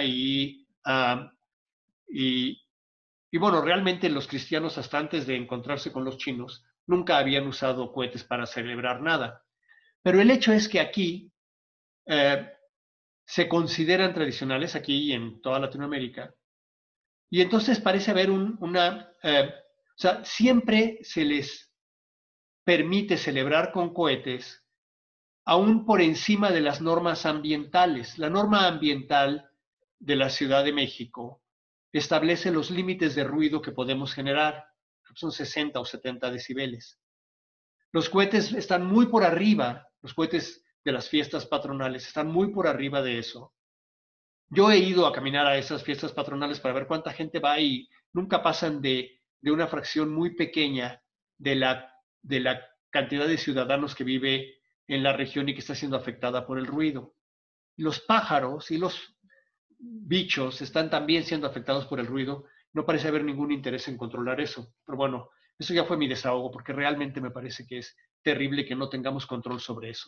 y, y bueno, realmente los cristianos hasta antes de encontrarse con los chinos nunca habían usado cohetes para celebrar nada. Pero el hecho es que aquí eh, se consideran tradicionales aquí y en toda Latinoamérica. Y entonces parece haber o sea, siempre se les permite celebrar con cohetes, aún por encima de las normas ambientales. La norma ambiental de la Ciudad de México establece los límites de ruido que podemos generar. Son 60 o 70 decibeles. Los cohetes están muy por arriba, los cohetes de las fiestas patronales están muy por arriba de eso. Yo he ido a caminar a esas fiestas patronales para ver cuánta gente va y nunca pasan de una fracción muy pequeña de la cantidad de ciudadanos que vive en la región y que está siendo afectada por el ruido. Los pájaros y los bichos están también siendo afectados por el ruido. No parece haber ningún interés en controlar eso. Pero bueno, eso ya fue mi desahogo porque realmente me parece que es terrible que no tengamos control sobre eso.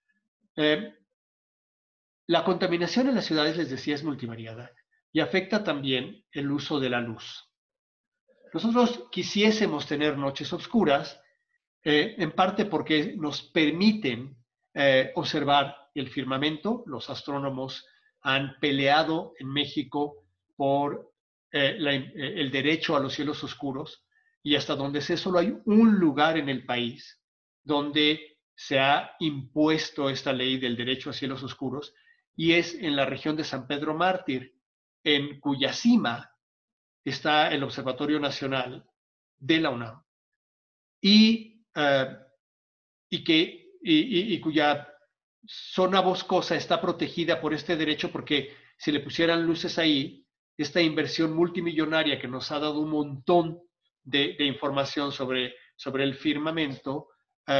La contaminación en las ciudades, les decía, es multivariada y afecta también el uso de la luz. Nosotros quisiésemos tener noches oscuras, en parte porque nos permiten observar el firmamento. Los astrónomos han peleado en México por el derecho a los cielos oscuros y hasta donde sé solo hay un lugar en el país donde se ha impuesto esta ley del derecho a cielos oscuros y es en la región de San Pedro Mártir, en cuya cima está el Observatorio Nacional de la UNAM y, y cuya zona boscosa está protegida por este derecho porque si le pusieran luces ahí, esta inversión multimillonaria que nos ha dado un montón de información sobre el firmamento,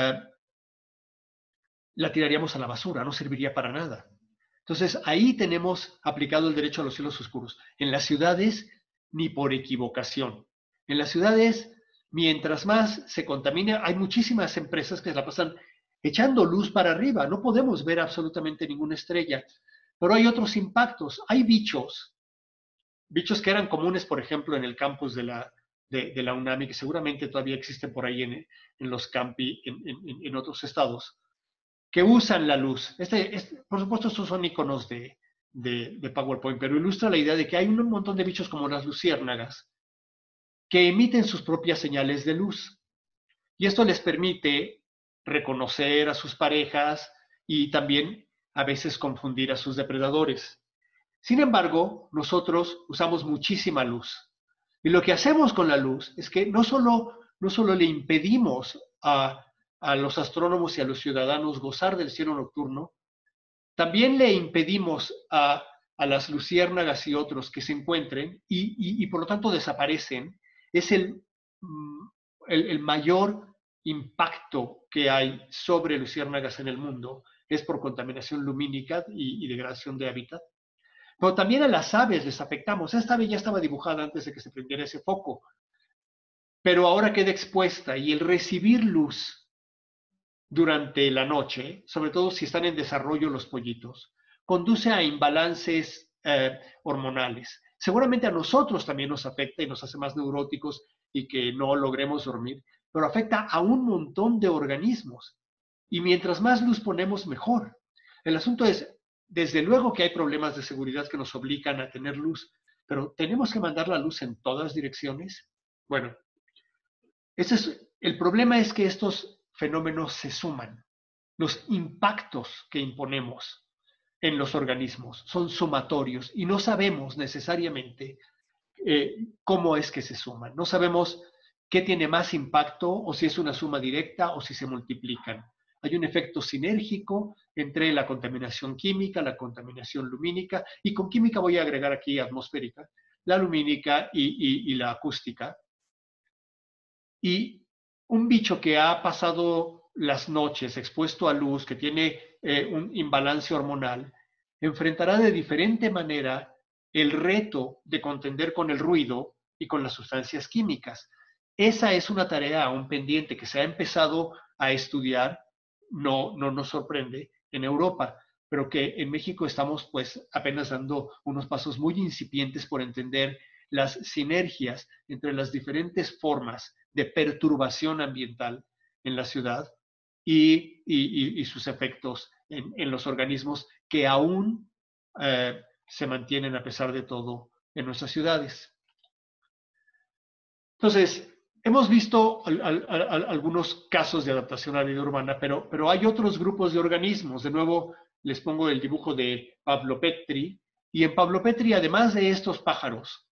la tiraríamos a la basura, no serviría para nada. Entonces, ahí tenemos aplicado el derecho a los cielos oscuros. En las ciudades, ni por equivocación. En las ciudades, mientras más se contamina, hay muchísimas empresas que se la pasan echando luz para arriba. No podemos ver absolutamente ninguna estrella. Pero hay otros impactos. Hay bichos que eran comunes, por ejemplo, en el campus de la UNAM y que seguramente todavía existen por ahí en los campi en otros estados que usan la luz. Por supuesto, estos son iconos de PowerPoint, pero ilustra la idea de que hay un montón de bichos como las luciérnagas que emiten sus propias señales de luz. Y esto les permite reconocer a sus parejas y también a veces confundir a sus depredadores. Sin embargo, nosotros usamos muchísima luz. Y lo que hacemos con la luz es que no solo le impedimos a los astrónomos y a los ciudadanos gozar del cielo nocturno, también le impedimos a las luciérnagas y otros que se encuentren y por lo tanto desaparecen. Es el mayor impacto que hay sobre luciérnagas en el mundo, es por contaminación lumínica y degradación de hábitat. Pero también a las aves les afectamos. Esta ave ya estaba dibujada antes de que se prendiera ese foco, pero ahora queda expuesta y el recibir luz durante la noche, sobre todo si están en desarrollo los pollitos, conduce a imbalances hormonales. Seguramente a nosotros también nos afecta y nos hace más neuróticos y que no logremos dormir, pero afecta a un montón de organismos. Y mientras más luz ponemos, mejor. El asunto es, desde luego que hay problemas de seguridad que nos obligan a tener luz, pero ¿tenemos que mandar la luz en todas direcciones? Bueno, el problema es que estos fenómenos se suman. Los impactos que imponemos en los organismos son sumatorios y no sabemos necesariamente cómo es que se suman. No sabemos qué tiene más impacto o si es una suma directa o si se multiplican. Hay un efecto sinérgico entre la contaminación química, la contaminación lumínica, y con química voy a agregar aquí atmosférica, la lumínica y la acústica. Y un bicho que ha pasado las noches expuesto a luz, que tiene un imbalance hormonal, enfrentará de diferente manera el reto de contender con el ruido y con las sustancias químicas. Esa es una tarea aún pendiente que se ha empezado a estudiar, no nos sorprende, en Europa, pero que en México estamos pues apenas dando unos pasos muy incipientes por entender las sinergias entre las diferentes formas de perturbación ambiental en la ciudad y sus efectos en los organismos que aún se mantienen a pesar de todo en nuestras ciudades. Entonces, hemos visto algunos casos de adaptación a la vida urbana, pero hay otros grupos de organismos. De nuevo, les pongo el dibujo de Pablo Petri. Y en Pablo Petri, además de estos pájaros,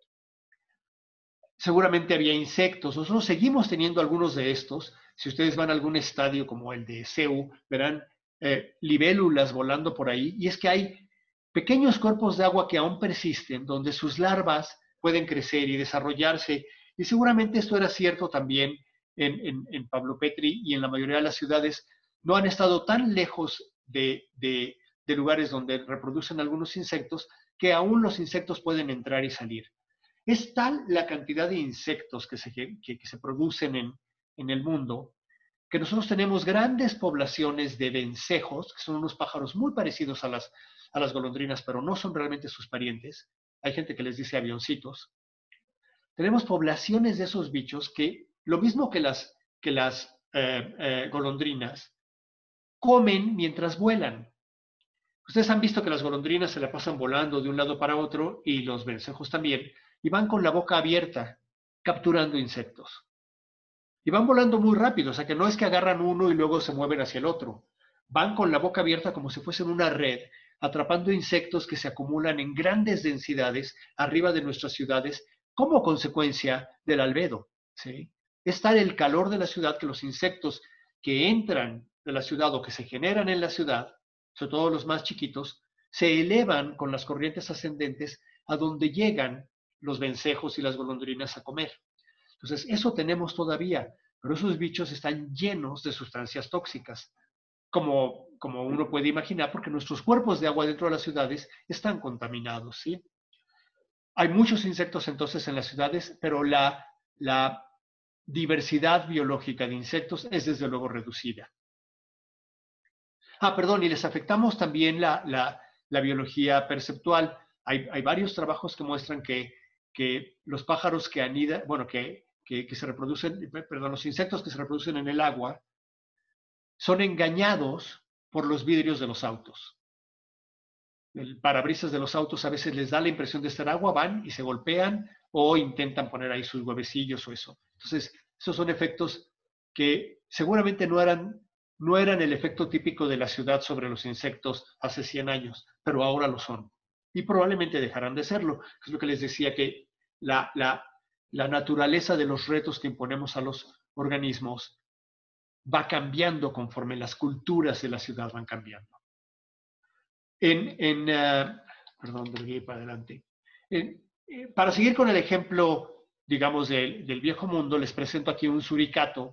seguramente había insectos. Nosotros seguimos teniendo algunos de estos. Si ustedes van a algún estadio como el de CEU, verán libélulas volando por ahí. Y es que hay pequeños cuerpos de agua que aún persisten, donde sus larvas pueden crecer y desarrollarse. Y seguramente esto era cierto también en Pablo Petri y en la mayoría de las ciudades. No han estado tan lejos de lugares donde reproducen algunos insectos que aún los insectos pueden entrar y salir. Es tal la cantidad de insectos que se producen en el mundo que nosotros tenemos grandes poblaciones de vencejos, que son unos pájaros muy parecidos a las golondrinas, pero no son realmente sus parientes. Hay gente que les dice avioncitos. Tenemos poblaciones de esos bichos que, lo mismo que las golondrinas, comen mientras vuelan. Ustedes han visto que las golondrinas se la pasan volando de un lado para otro y los vencejos también, y van con la boca abierta capturando insectos. Y van volando muy rápido, o sea que no es que agarran uno y luego se mueven hacia el otro. Van con la boca abierta como si fuesen una red, atrapando insectos que se acumulan en grandes densidades arriba de nuestras ciudades como consecuencia del albedo. ¿Sí? Es tal el calor de la ciudad que los insectos que entran de la ciudad o que se generan en la ciudad, sobre todo los más chiquitos, se elevan con las corrientes ascendentes a donde llegan los vencejos y las golondrinas a comer. Entonces, eso tenemos todavía, pero esos bichos están llenos de sustancias tóxicas, como uno puede imaginar, porque nuestros cuerpos de agua dentro de las ciudades están contaminados, ¿sí? Hay muchos insectos entonces en las ciudades, pero la diversidad biológica de insectos es desde luego reducida. Perdón, y les afectamos también la biología perceptual. Hay varios trabajos que muestran que los pájaros que anidan, bueno, que se reproducen, perdón, los insectos que se reproducen en el agua, son engañados por los vidrios de los autos. El parabrisas de los autos a veces les da la impresión de estar agua, van y se golpean o intentan poner ahí sus huevecillos o eso. Entonces, esos son efectos que seguramente no eran el efecto típico de la ciudad sobre los insectos hace 100 años, pero ahora lo son. Y probablemente dejarán de serlo. Es lo que les decía, que la naturaleza de los retos que imponemos a los organismos va cambiando conforme las culturas de la ciudad van cambiando. Perdón, volví para adelante. Para seguir con el ejemplo, digamos, del viejo mundo, les presento aquí un suricato.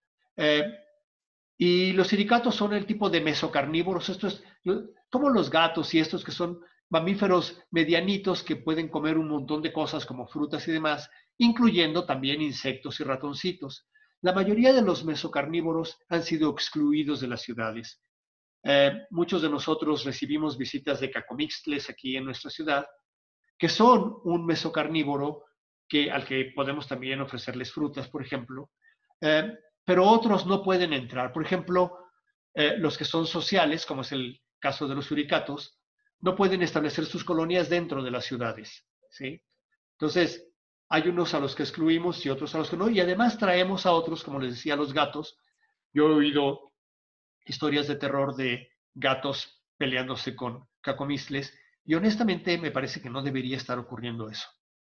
Y los suricatos son el tipo de mesocarnívoros. Esto es como los gatos y estos que son mamíferos medianitos que pueden comer un montón de cosas como frutas y demás, incluyendo también insectos y ratoncitos. La mayoría de los mesocarnívoros han sido excluidos de las ciudades. Muchos de nosotros recibimos visitas de cacomixtles aquí en nuestra ciudad, que son un mesocarnívoro al que podemos también ofrecerles frutas, por ejemplo, pero otros no pueden entrar. Por ejemplo, los que son sociales, como es el caso de los suricatos, no pueden establecer sus colonias dentro de las ciudades, ¿sí? Entonces, hay unos a los que excluimos y otros a los que no, y además traemos a otros, como les decía, los gatos. Yo he oído historias de terror de gatos peleándose con cacomixtles, y honestamente me parece que no debería estar ocurriendo eso.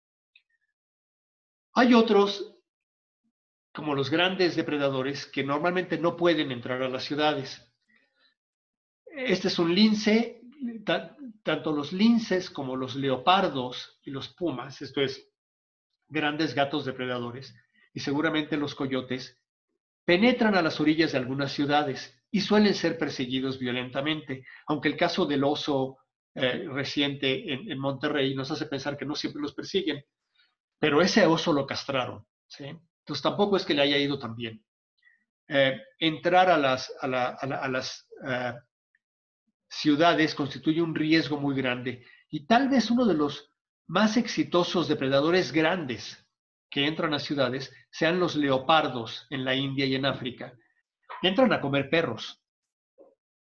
Hay otros, como los grandes depredadores, que normalmente no pueden entrar a las ciudades. Este es un lince, tanto los linces como los leopardos y los pumas, esto es, grandes gatos depredadores, y seguramente los coyotes, penetran a las orillas de algunas ciudades y suelen ser perseguidos violentamente, aunque el caso del oso reciente en Monterrey nos hace pensar que no siempre los persiguen, pero ese oso lo castraron, ¿sí? Entonces tampoco es que le haya ido tan bien. Entrar a las ciudades constituye un riesgo muy grande, y tal vez uno de los más exitosos depredadores grandes que entran a ciudades sean los leopardos en la India y en África. Entran a comer perros.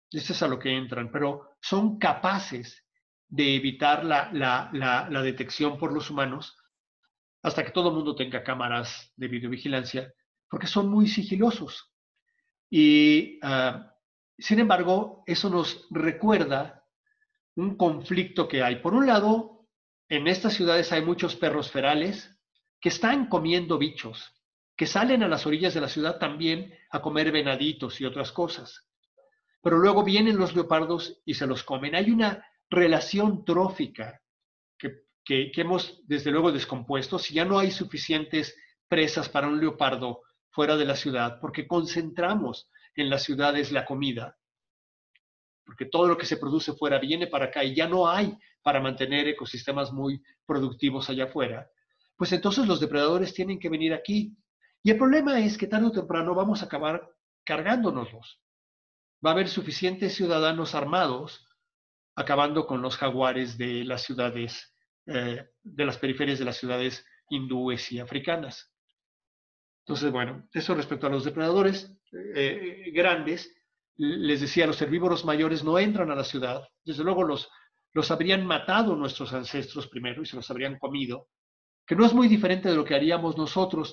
Esto es a lo que entran, pero son capaces de evitar la detección por los humanos hasta que todo el mundo tenga cámaras de videovigilancia, porque son muy sigilosos. Y, sin embargo, eso nos recuerda un conflicto que hay. Por un lado, en estas ciudades hay muchos perros ferales que están comiendo bichos, que salen a las orillas de la ciudad también a comer venaditos y otras cosas. Pero luego vienen los leopardos y se los comen. Hay una relación trófica que hemos desde luego descompuesto. Si ya no hay suficientes presas para un leopardo fuera de la ciudad, porque concentramos en las ciudades la comida, porque todo lo que se produce fuera viene para acá y ya no hay para mantener ecosistemas muy productivos allá afuera, pues entonces los depredadores tienen que venir aquí. Y el problema es que tarde o temprano vamos a acabar cargándonoslos. Va a haber suficientes ciudadanos armados acabando con los jaguares de las ciudades, de las periferias de las ciudades hindúes y africanas. Entonces, bueno, eso respecto a los depredadores grandes, les decía, los herbívoros mayores no entran a la ciudad. Desde luego los habrían matado nuestros ancestros primero y se los habrían comido, que no es muy diferente de lo que haríamos nosotros.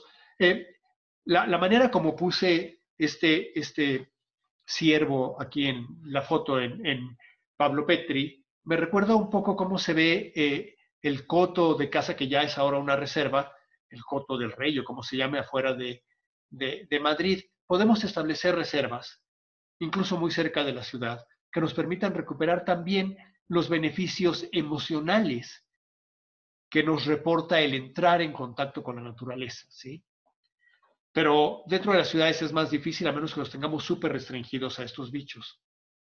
La manera como puse este ciervo aquí en la foto en Pablo Petri, me recuerda un poco cómo se ve el coto de casa que ya es ahora una reserva, el coto del Rey o como se llame afuera de Madrid. Podemos establecer reservas, incluso muy cerca de la ciudad, que nos permitan recuperar también los beneficios emocionales que nos reporta el entrar en contacto con la naturaleza, ¿sí? Pero dentro de las ciudades es más difícil, a menos que los tengamos súper restringidos a estos bichos.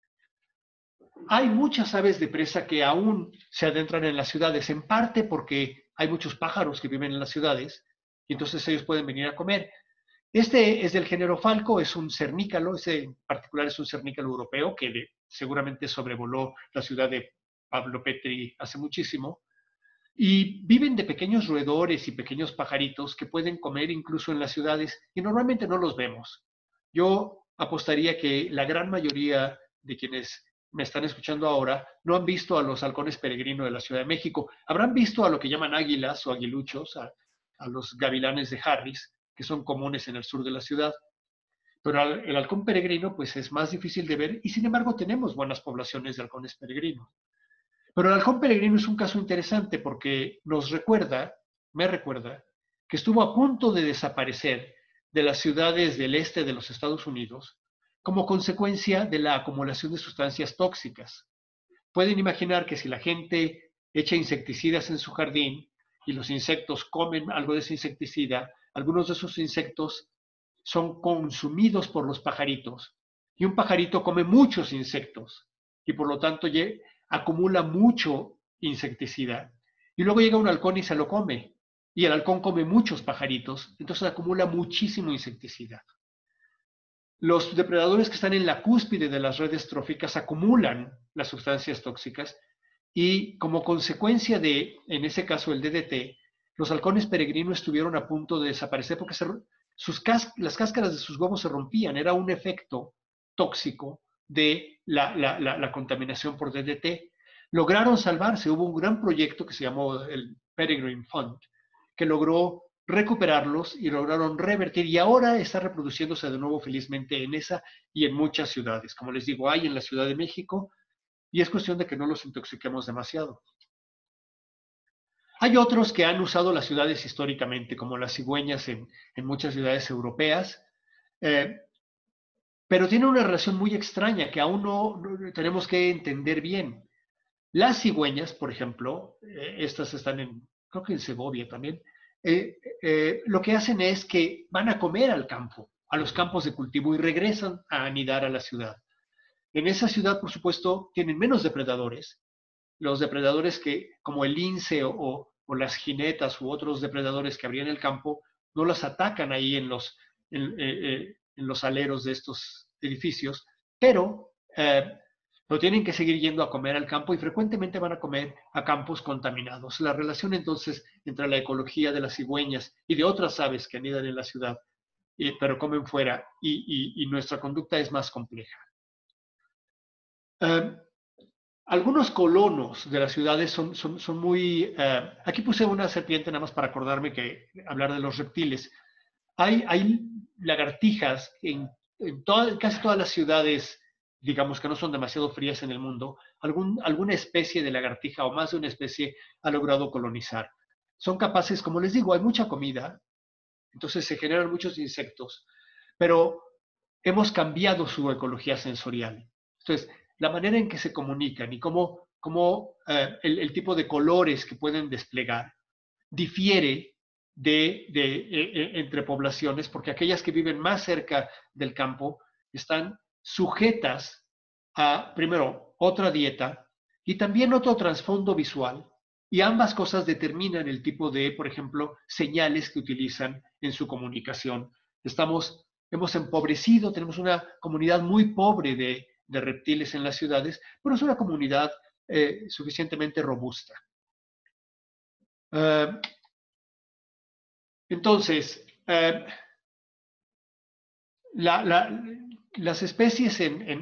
Hay muchas aves de presa que aún se adentran en las ciudades, en parte porque hay muchos pájaros que viven en las ciudades y entonces ellos pueden venir a comer. Este es del género falco, es un cernícalo, ese en particular es un cernícalo europeo que seguramente sobrevoló la ciudad de Pablo Petri hace muchísimo. Y viven de pequeños roedores y pequeños pajaritos que pueden comer incluso en las ciudades y normalmente no los vemos. Yo apostaría que la gran mayoría de quienes me están escuchando ahora no han visto a los halcones peregrinos de la Ciudad de México. Habrán visto a lo que llaman águilas o aguiluchos, a los gavilanes de Harris, que son comunes en el sur de la ciudad. Pero el halcón peregrino pues es más difícil de ver y sin embargo tenemos buenas poblaciones de halcones peregrinos. Pero el halcón peregrino es un caso interesante porque me recuerda, que estuvo a punto de desaparecer de las ciudades del este de los Estados Unidos como consecuencia de la acumulación de sustancias tóxicas. Pueden imaginar que si la gente echa insecticidas en su jardín y los insectos comen algo de ese insecticida, algunos de esos insectos son consumidos por los pajaritos y un pajarito come muchos insectos y por lo tanto acumula mucho insecticida. Y luego llega un halcón y se lo come. Y el halcón come muchos pajaritos, entonces acumula muchísimo insecticida. Los depredadores que están en la cúspide de las redes tróficas acumulan las sustancias tóxicas y como consecuencia de, en ese caso, el DDT, los halcones peregrinos estuvieron a punto de desaparecer porque las cáscaras de sus huevos se rompían. Era un efecto tóxico de la contaminación por DDT. Lograron salvarse. Hubo un gran proyecto que se llamó el Peregrine Fund, que logró recuperarlos y lograron revertir y ahora está reproduciéndose de nuevo felizmente en esa y en muchas ciudades. Como les digo, hay en la Ciudad de México y es cuestión de que no los intoxiquemos demasiado. Hay otros que han usado las ciudades históricamente, como las cigüeñas en muchas ciudades europeas, pero tiene una relación muy extraña que aún no tenemos que entender bien. Las cigüeñas, por ejemplo, estas están creo que en Segovia también, lo que hacen es que van a comer al campo, a los campos de cultivo y regresan a anidar a la ciudad. En esa ciudad, por supuesto, tienen menos depredadores. Los depredadores que, como el lince o las jinetas u otros depredadores que habrían en el campo, no las atacan ahí en los aleros de estos edificios, pero lo tienen que seguir yendo a comer al campo y frecuentemente van a comer a campos contaminados. La relación entonces entre la ecología de las cigüeñas y de otras aves que anidan en la ciudad, pero comen fuera, y nuestra conducta es más compleja. Eh, algunos colonos de las ciudades son muy... aquí puse una serpiente nada más para acordarme que hablar de los reptiles. Hay lagartijas casi todas las ciudades, digamos que no son demasiado frías en el mundo, alguna especie de lagartija o más de una especie ha logrado colonizar. Son capaces, como les digo, hay mucha comida, entonces se generan muchos insectos, pero hemos cambiado su ecología sensorial. Entonces, la manera en que se comunican y cómo el tipo de colores que pueden desplegar difiere entre poblaciones, porque aquellas que viven más cerca del campo están sujetas a, primero, otra dieta y también otro trasfondo visual. Y ambas cosas determinan el tipo de, por ejemplo, señales que utilizan en su comunicación. Hemos empobrecido, tenemos una comunidad muy pobre de reptiles en las ciudades, pero es una comunidad suficientemente robusta. Entonces, las especies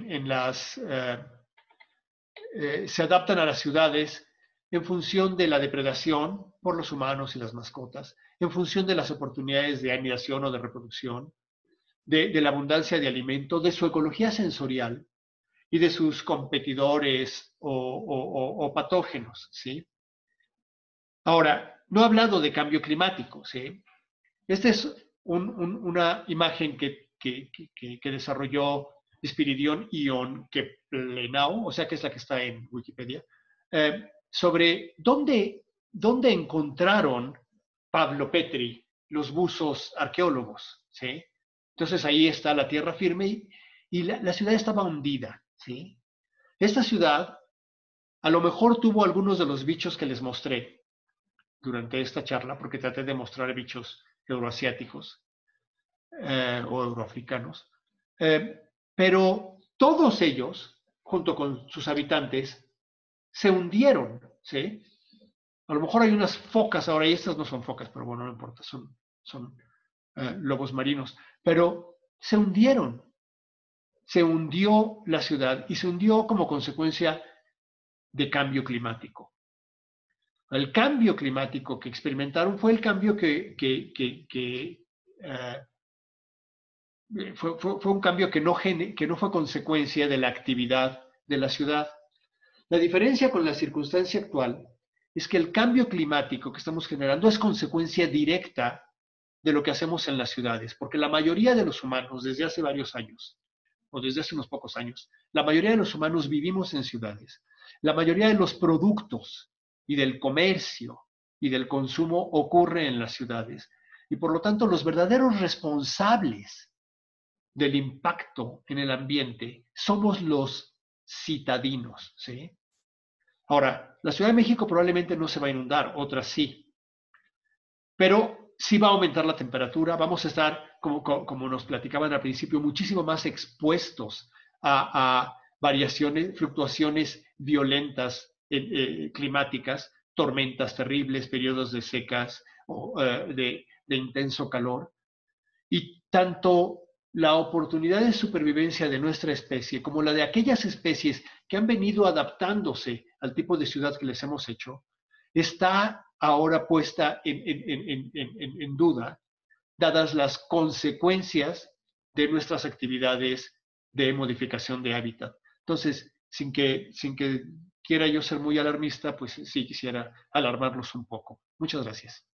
se adaptan a las ciudades en función de la depredación por los humanos y las mascotas, en función de las oportunidades de anidación o de reproducción, de la abundancia de alimento, de su ecología sensorial y de sus competidores o patógenos, ¿sí? Ahora, no he hablado de cambio climático, ¿sí? Esta es una imagen que desarrolló Espiridión Ion Keplenau, o sea que es la que está en Wikipedia, sobre dónde encontraron Pablo Petri los buzos arqueólogos, ¿sí? Entonces ahí está la tierra firme y la ciudad estaba hundida, ¿sí? Esta ciudad a lo mejor tuvo algunos de los bichos que les mostré durante esta charla, porque traté de mostrar bichos euroasiáticos o euroafricanos, pero todos ellos, junto con sus habitantes, se hundieron, ¿sí? A lo mejor hay unas focas ahora, y estas no son focas, pero bueno, no importa, son lobos marinos, pero se hundieron. Se hundió la ciudad y se hundió como consecuencia de cambio climático. El cambio climático que experimentaron fue el cambio fue un cambio que no fue consecuencia de la actividad de la ciudad. La diferencia con la circunstancia actual es que el cambio climático que estamos generando es consecuencia directa de lo que hacemos en las ciudades, porque la mayoría de los humanos desde hace varios años, o desde hace unos pocos años, la mayoría de los humanos vivimos en ciudades. La mayoría de los productos y del comercio y del consumo ocurre en las ciudades. Y por lo tanto, los verdaderos responsables del impacto en el ambiente somos los citadinos, ¿sí? Ahora, la Ciudad de México probablemente no se va a inundar, otras sí, pero sí va a aumentar la temperatura, vamos a estar, como nos platicaban al principio, muchísimo más expuestos a variaciones, fluctuaciones violentas climáticas, tormentas terribles, periodos de secas, de intenso calor. Y tanto la oportunidad de supervivencia de nuestra especie como la de aquellas especies que han venido adaptándose al tipo de ciudad que les hemos hecho, está ahora puesta en duda, dadas las consecuencias de nuestras actividades de modificación de hábitat. Entonces, sin que quiera yo ser muy alarmista, pues sí quisiera alarmarlos un poco. Muchas gracias.